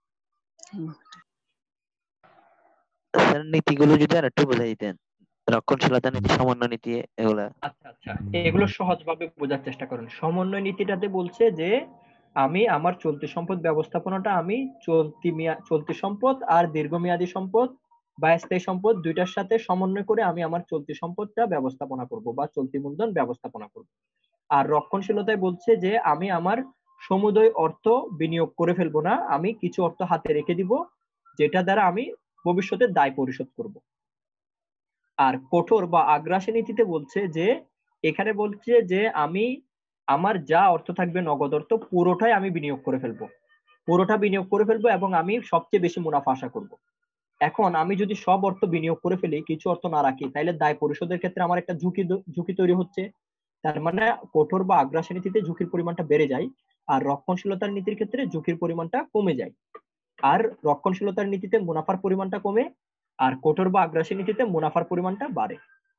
স্যার নীতিগুলো যদি আর একটু বোঝাই দিতেন, রক্ষণশীলতা নীতি, সমন্বয় নীতি, এগুলা। আচ্ছা আচ্ছা, এগুলো সহজভাবে বোঝার চেষ্টা করুন। সমন্বয় নীতিটাতে বলছে যে আমি আমার চলতি সম্পদ ব্যবস্থাপনাটা আমি চলতি মেয়া চলতি সম্পদ আর দীর্ঘমেয়াদী সম্পদ বা স্থায়ী সম্পদ দুইটার সাথে সমন্বয় করে আমি আমার চলতি সম্পদটা ব্যবস্থাপনা করব বা চলতি মূলধন ব্যবস্থাপনা করব। আর রক্ষণশীলতায় বলছে যে আমি আমার সমুদয় অর্থ বিনিয়োগ করে ফেলবো না, আমি কিছু অর্থ হাতে রেখে দিব যেটা দ্বারা আমি ভবিষ্যতে দায় পরিশোধ করব। আর কঠোর বা আগ্রাসী নীতিতে বলছে যে এখানে বলছে যে আমি আমার যা অর্থ থাকবে নগদ অর্থ পুরোটাই আমি বিনিয়োগ করে ফেলবো, পুরোটা বিনিয়োগ করে ফেলবো এবং আমি সবচেয়ে বেশি মুনাফা আশা করব। এখন আমি যদি সব অর্থ বিনিয়োগ করে ফেলি, কিছু অর্থ না রাখি, তাহলে দায় পরিশোধের ক্ষেত্রে আমার একটা ঝুঁকি ঝুঁকি তৈরি হচ্ছে। তার মানে কঠোর বা আগ্রাসী নীতিতে ঝুঁকির পরিমাণটা বেড়ে যায়, আর রক্ষণশীলতার নীতির ক্ষেত্রে ঝুঁকির পরিমাণটা কমে যায়। আর রক্ষণশীলতার নীতিতে মুনাফার পরিমাণটা কমে, আর কঠোর বা আগ্রাসী নীতিতে মুনাফার পরিমাণটা বাড়ে।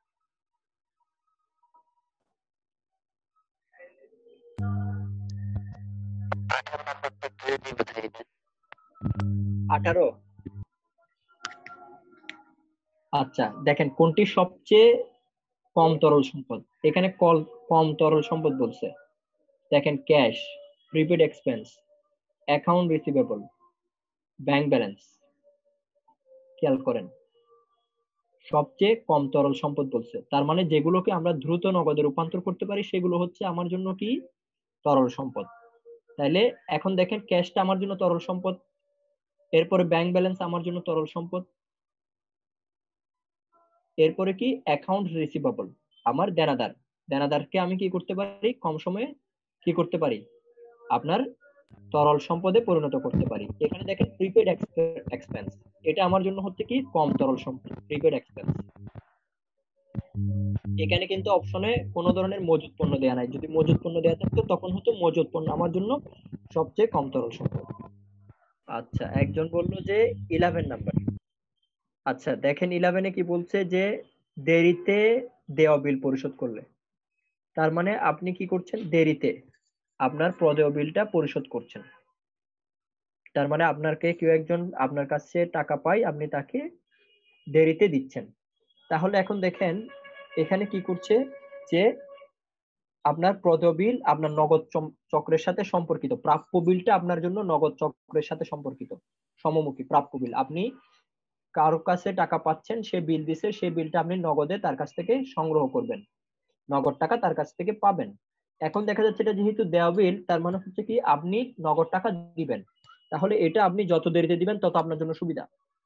আঠারো, আচ্ছা দেখেন কোনটি সবচেয়ে কম তরল সম্পদ, এখানে কল কম তরল সম্পদ বলছে। দেখেন cash, prepaid expense, account receivable, bank balance, খেয়াল করেন সবচেয়ে কম তরল সম্পদ বলছে, তার মানে যেগুলোকে আমরা দ্রুত নগদে রূপান্তর করতে পারি সেগুলো হচ্ছে আমার জন্য কি তরল সম্পদ। তাইলে এখন দেখেন ক্যাশটা আমার জন্য তরল সম্পদ, এরপরে ব্যাংক ব্যালেন্স আমার জন্য তরল সম্পদ, এরপরে কি অ্যাকাউন্ট রিসিভেবল আমার দেনাদার, দেনাদারকে আমি কি করতে পারি কম সময়ে কি করতে পারি আপনার তরল সম্পদে পরিণত করতে পারি। এখানে দেখেন প্রিপেড এক্সপেন্স, এটা আমার জন্য হচ্ছে কি কম তরল সম্পদ, প্রিপেড এক্সপেন্স। এখানে কিন্তু অপশনে কোনো ধরনের মজুত পণ্য দেয়া নাই, যদি মজুত পণ্য দেয়া থাকতো তখন হতো মজুত পণ্য আমার জন্য সবচেয়ে কম তরল সম্পদ। আচ্ছা একজন বললো যে ইলেভেন নাম্বার, আচ্ছা দেখেন ইলেভেনে কি বলছে যে দেরিতে দেওয়া বিল পরিশোধ করলে, তার মানে আপনি কি করছেন দেরিতে আপনার প্রদেয় বিলটা পরিশোধ করছেন, তার মানে আপনাকে কেউ একজন আপনার কাছে টাকা পায়, আপনি তাকে দেরিতে দিচ্ছেন। তাহলে এখন দেখেন এখানে কি করছে যে আপনার প্রদেয় বিল আপনার নগদ চক্রের সাথে সম্পর্কিত, প্রাপ্য বিলটা আপনার জন্য নগদ চক্রের সাথে সম্পর্কিত, সমমুখী প্রাপ্য বিল। আপনি কারো কাছে টাকা পাচ্ছেন, সে বিল দিছে, সেই বিলটা আপনি নগদে তার কাছ থেকে সংগ্রহ করবেন, নগদ টাকা তার কাছ থেকে পাবেন। এখন দেখা যাচ্ছে এটা যেহেতু দেওয়া বিল, তার মানে হচ্ছে কি আপনি নগদ টাকা দিবেন, তাহলে এটা আপনি যত দেরিতে দিবেন তত আপনার জন্য সুবিধা।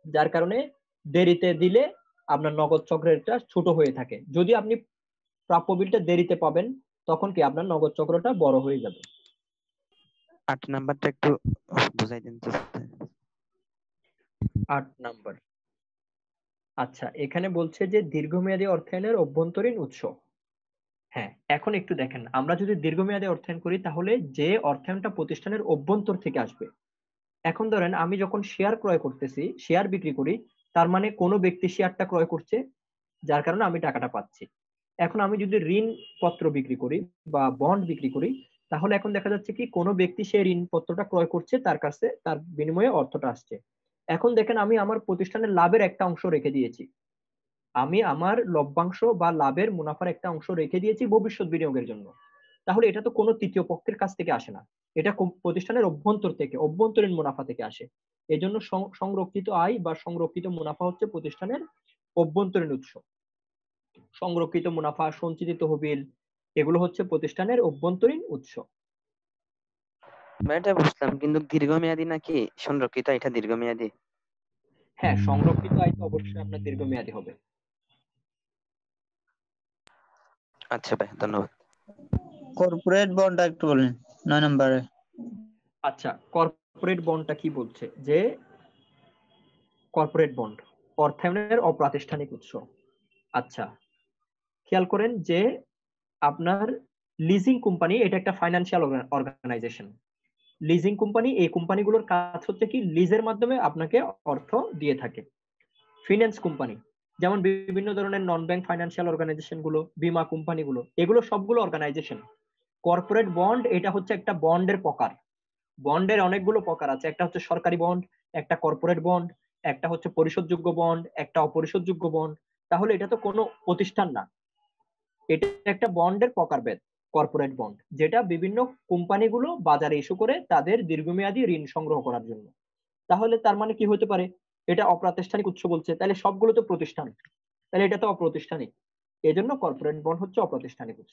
যার কারণে দেরিতে দিলে আপনার নগদ চক্রটা ছোট হয়ে থাকে। যদি আপনি প্রাপ্য বিলটা দেরিতে পাবেন তখন কি আপনার নগদ চক্রটা বড় হয়ে যাবে। আট নাম্বারটা একটু বুঝাই দিন তো। আট নাম্বার, আচ্ছা এখানে বলছে যে দীর্ঘমেয়াদী অর্থায়নের অভ্যন্তরীণ উৎস। হ্যাঁ, এখন একটু দেখেন, আমরা যদি দীর্ঘমেয়াদী অর্থায়ন করি তাহলে যে অর্থায়নটা প্রতিষ্ঠানের অভ্যন্তর থেকে আসবে। এখন ধরেন আমি যখন শেয়ার ক্রয় করতেছি, শেয়ার বিক্রি করি, তার মানে কোনো ব্যক্তি শেয়ারটা ক্রয় করছে, যার কারণে আমি টাকাটা পাচ্ছি। এখন আমি যদি ঋণ পত্র বিক্রি করি বা বন্ড বিক্রি করি, তাহলে এখন দেখা যাচ্ছে কি কোনো ব্যক্তি সেই ঋণ পত্রটা ক্রয় করছে, তার কাছে তার বিনিময়ে অর্থটা আসছে। এখন দেখেন আমি আমার প্রতিষ্ঠানের লাভের একটা অংশ রেখে দিয়েছি, আমি আমার লভ্যাংশ বা লাভের মুনাফার একটা অংশ রেখে দিয়েছি ভবিষ্যৎ বিনিয়োগের জন্য। তাহলে এটা তো কোনো তৃতীয় পক্ষের কাছ থেকে আসে না, এটা প্রতিষ্ঠানের অভ্যন্তর থেকে, অভ্যন্তরীণ মুনাফা থেকে আসে। এজন্য সংরক্ষিত আয় বা সংরক্ষিত মুনাফা হচ্ছে প্রতিষ্ঠানের অভ্যন্তরীণ উৎস। সংরক্ষিত মুনাফা, সঞ্চিত তহবিল, এগুলো হচ্ছে প্রতিষ্ঠানের অভ্যন্তরীণ উৎস। এটা বুঝলাম, কিন্তু দীর্ঘমেয়াদী নাকি সংরক্ষিত এটা দীর্ঘমেয়াদী? হ্যাঁ, সংরক্ষিত আয় তো অবশ্যই আপনার দীর্ঘমেয়াদী হবে। আচ্ছা ভাই, ধন্যবাদ। কর্পোরেট বন্ডটা একটু বলেন নয় নম্বরে। আচ্ছা, কর্পোরেট বন্ডটা কি বলছে যে কর্পোরেট বন্ড অর্থায়নের অপ্রাতিষ্ঠানিক উৎস। আচ্ছা, খেয়াল করেন যে আপনার লিজিং কোম্পানি এটা একটা ফাইন্যান্সিয়াল অর্গানাইজেশন। লিজিং কোম্পানি, এই কোম্পানিগুলোর কাজ হচ্ছে কি লিজের মাধ্যমে আপনাকে অর্থ দিয়ে থাকে। ফিন্যান্স কোম্পানি যেমন বিভিন্ন ধরনের নন ব্যাংক ফাইন্যান্সিয়াল অর্গানাইজেশন গুলো, বীমা কোম্পানিগুলো, এগুলো সবগুলো অর্গানাইজেশন। কর্পোরেট বন্ড এটা হচ্ছে একটা বন্ডের প্রকার। বন্ডের অনেকগুলো প্রকার আছে, একটা হচ্ছে সরকারি বন্ড, একটা কর্পোরেট বন্ড, একটা হচ্ছে পরিশোধযোগ্য বন্ড, একটা অপরিশোধযোগ্য বন্ড। তাহলে এটা তো কোনো প্রতিষ্ঠান না, এটা একটা বন্ডের প্রকারভেদ। কর্পোরেট বন্ড যেটা বিভিন্ন কোম্পানিগুলো বাজারে ইস্যু করে তাদের দীর্ঘমেয়াদী ঋণ সংগ্রহ করার জন্য। তাহলে তার মানে কি হতে পারে, এটা অপ্রাতিষ্ঠানিক উৎস বলছে, তাহলে সবগুলো তো প্রতিষ্ঠান, তাহলে এটা তো অপ্রতিষ্ঠানিক। এই জন্য কর্পোরেট বন্ড হচ্ছে অপ্রাতিষ্ঠানিক উৎস।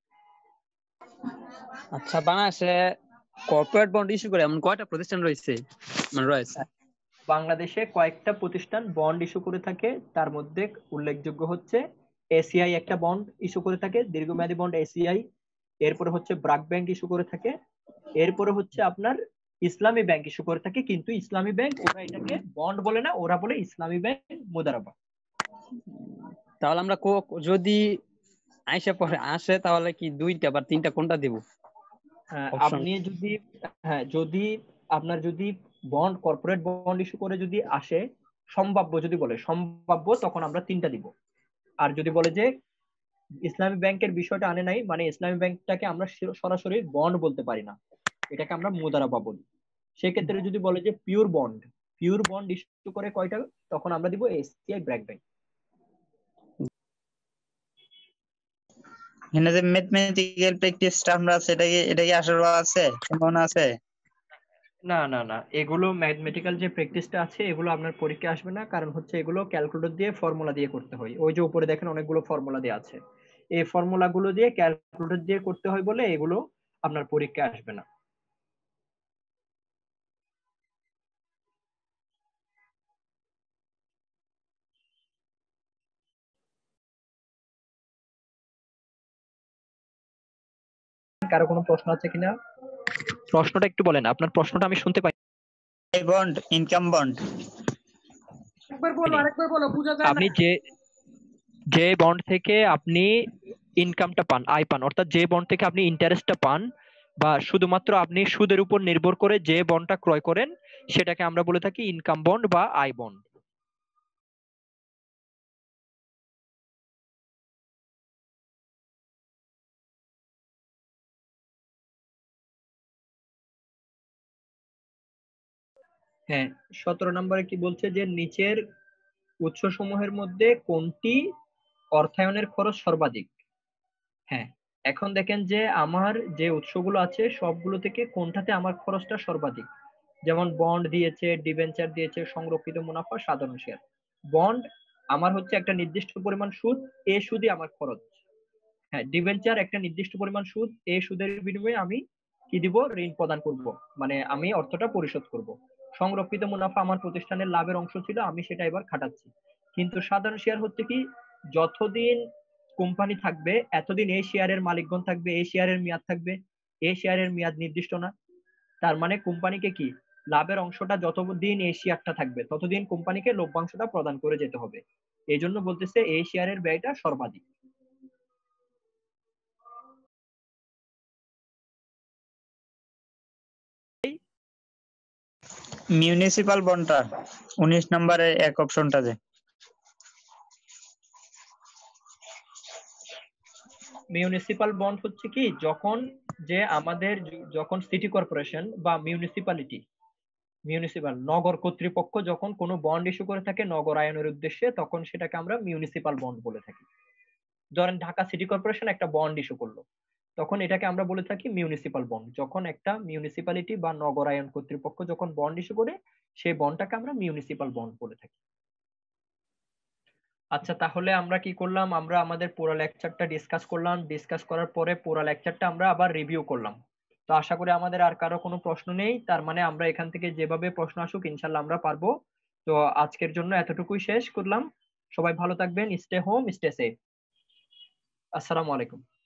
আচ্ছা, বাংলাদেশে কর্পোরেট বন্ড ইস্যু করে এমন কয়টা প্রতিষ্ঠান রয়েছে মানে রয়েছে? বাংলাদেশে কয়েকটা প্রতিষ্ঠান বন্ড ইস্যু করে থাকে, তার মধ্যে উল্লেখযোগ্য হচ্ছে এসিআই একটা বন্ড ইস্যু করে থাকে, দীর্ঘমেয়াদী বন্ড এসিআই। এরপরে হচ্ছে ব্র্যাক ব্যাংক ইস্যু করে থাকে। এরপরে হচ্ছে আপনার ইসলামী ব্যাংক ইস্যু করে থাকে, কিন্তু ইসলামী ব্যাংক ওরা এটাকে বন্ড বলে না, ওরা বলে ইসলামী ব্যাংক মুদারাবা। তাহলে আমরা কো- যদি আইসা পরে আসে তাহলে কি দুইটা বা তিনটা কোনটা দিব অপশন? আপনি যদি, হ্যাঁ যদি আপনার যদি বন্ড কর্পোরেট বন্ড ইস্যু করে যদি আসে সম্ভাব্য, যদি বলে সম্ভাব্য, তখন আমরা তিনটা দিব। আর যদি বলে যে ইসলামী ব্যাংকের বিষয়টা আনে নাই, মানে ইসলামী ব্যাংকটাকে আমরা সরাসরি বন্ড বলতে পারি না, এটাকে আমরা মুদারাবা বলি। সেক্ষেত্রে যদি বলে যে pure bond, pure bond issue করে কয়টা, তখন আমরা দিব এসিআই, ব্র্যাক ব্যাংক। এখানে যে ম্যাথমেটিক্যাল প্র্যাকটিসটা আমরা আছে, এটা কি এটা কি আসলে আছে, মনে আছে? না না না, এগুলো ম্যাথমেটিক্যাল যে প্র্যাকটিসটা আছে এগুলো আপনার পরীক্ষায় আসবে না, কারণ হচ্ছে এগুলো ক্যালকুলেটর দিয়ে ফর্মুলা দিয়ে করতে হয়। ওই যে উপরে দেখেন অনেকগুলো ফর্মুলা দেওয়া আছে, এই ফর্মুলা গুলো দিয়ে ক্যালকুলেটর দিয়ে করতে হয় বলে এগুলো আপনার পরীক্ষায় আসবে না। কারো কোনো প্রশ্ন আছে কিনা, প্রশ্নটা একটু বলেন, আপনার প্রশ্নটা আমি শুনতে পাই। এই বন্ড ইনকাম বন্ড একবার বলো, আরেকবার বলো, বুঝা যায় না। আপনি যে যে বন্ড থেকে আপনি ইনকামটা পান, আয় পান, অর্থাৎ যে বন্ড থেকে আপনি ইন্টারেস্টটা পান বা শুধুমাত্র আপনি সুদের উপর নির্ভর করে যে বন্ডটা ক্রয় করেন, সেটাকে আমরা বলে থাকি ইনকাম বন্ড বা আয় বন্ড। হ্যাঁ, সতেরো নম্বরে কি বলছে যে নিচের উৎসসমূহের মধ্যে কোনটি অর্থায়নের খরচ সর্বাধিক। হ্যাঁ, এখন দেখেন যে আমার যে উৎসগুলো আছে সবগুলো থেকে কোনটাতে আমার খরচটা সর্বাধিক। যেমন বন্ড দিয়েছে, ডিবেঞ্চার দিয়েছে, সংরক্ষিত মুনাফা, সাধারণ শেয়ার। বন্ড আমার হচ্ছে একটা নির্দিষ্ট পরিমাণ সুদ, এ সুদই আমার খরচ। হ্যাঁ, ডিবেঞ্চার একটা নির্দিষ্ট পরিমাণ সুদ, এই সুদের বিনিময়ে আমি কি দিব, ঋণ প্রদান করব, মানে আমি অর্থটা পরিশোধ করব। সংরক্ষিত মুনাফা আমার প্রতিষ্ঠানের লাভের অংশ ছিল, আমি সেটা এবার খাটাচ্ছি। কিন্তু সাধারণ শেয়ার হচ্ছে কি, যতদিন কোম্পানি থাকবে এতদিন এই শেয়ারের মালিকগণ থাকবে, এই শেয়ারের মেয়াদ থাকবে, এই শেয়ারের মেয়াদ নির্দিষ্ট না। তার মানে কোম্পানিকে কি লাভের অংশটা যতদিন এই শেয়ারটা থাকবে ততদিন কোম্পানিকে লভ্যাংশটা প্রদান করে যেতে হবে। এই জন্য বলতেছে এই শেয়ারের ব্যয়টা সর্বাধিক। মিউনিসিপাল বন্ডটা উনিশ নম্বরে এক অপশনটা যে মিউনিসিপাল বন্ড হচ্ছে কি, যখন যে আমাদের যখন সিটি কর্পোরেশন বা মিউনিসিপালিটি মিউনিসিপাল নগর কর্তৃপক্ষ যখন কোনো বন্ড ইস্যু করে থাকে নগরায়নের উদ্দেশ্যে, তখন সেটাকে আমরা মিউনিসিপাল বন্ড বলে থাকি। ধরেন ঢাকা সিটি কর্পোরেশন একটা বন্ড ইস্যু করলো, তখন এটাকে আমরা বলে থাকি মিউনিসিপাল বন্ড। যখন একটা মিউনিসিপালিটি বা নগরায়ন কর্তৃপক্ষ যখন বন্ড ইস্যু করে, সেই বন্ডটাকে আমরা মিউনিসিপাল বন্ড বলে থাকি। আচ্ছা, তাহলে আমরা কি করলাম, আমরা আমাদের পুরো লেকচারটা ডিসকাস করলাম। ডিসকাস করার পরে পুরো লেকচারটা আমরা আবার রিভিউ করলাম। তো আশা করি আমাদের আর কারো কোনো প্রশ্ন নেই। তার মানে আমরা এখান থেকে যেভাবে প্রশ্ন আসুক ইনশাল্লাহ আমরা পারবো। তো আজকের জন্য এতটুকুই শেষ করলাম। সবাই ভালো থাকবেন, স্টে হোম, স্টে সেফ। আসসালামু আলাইকুম।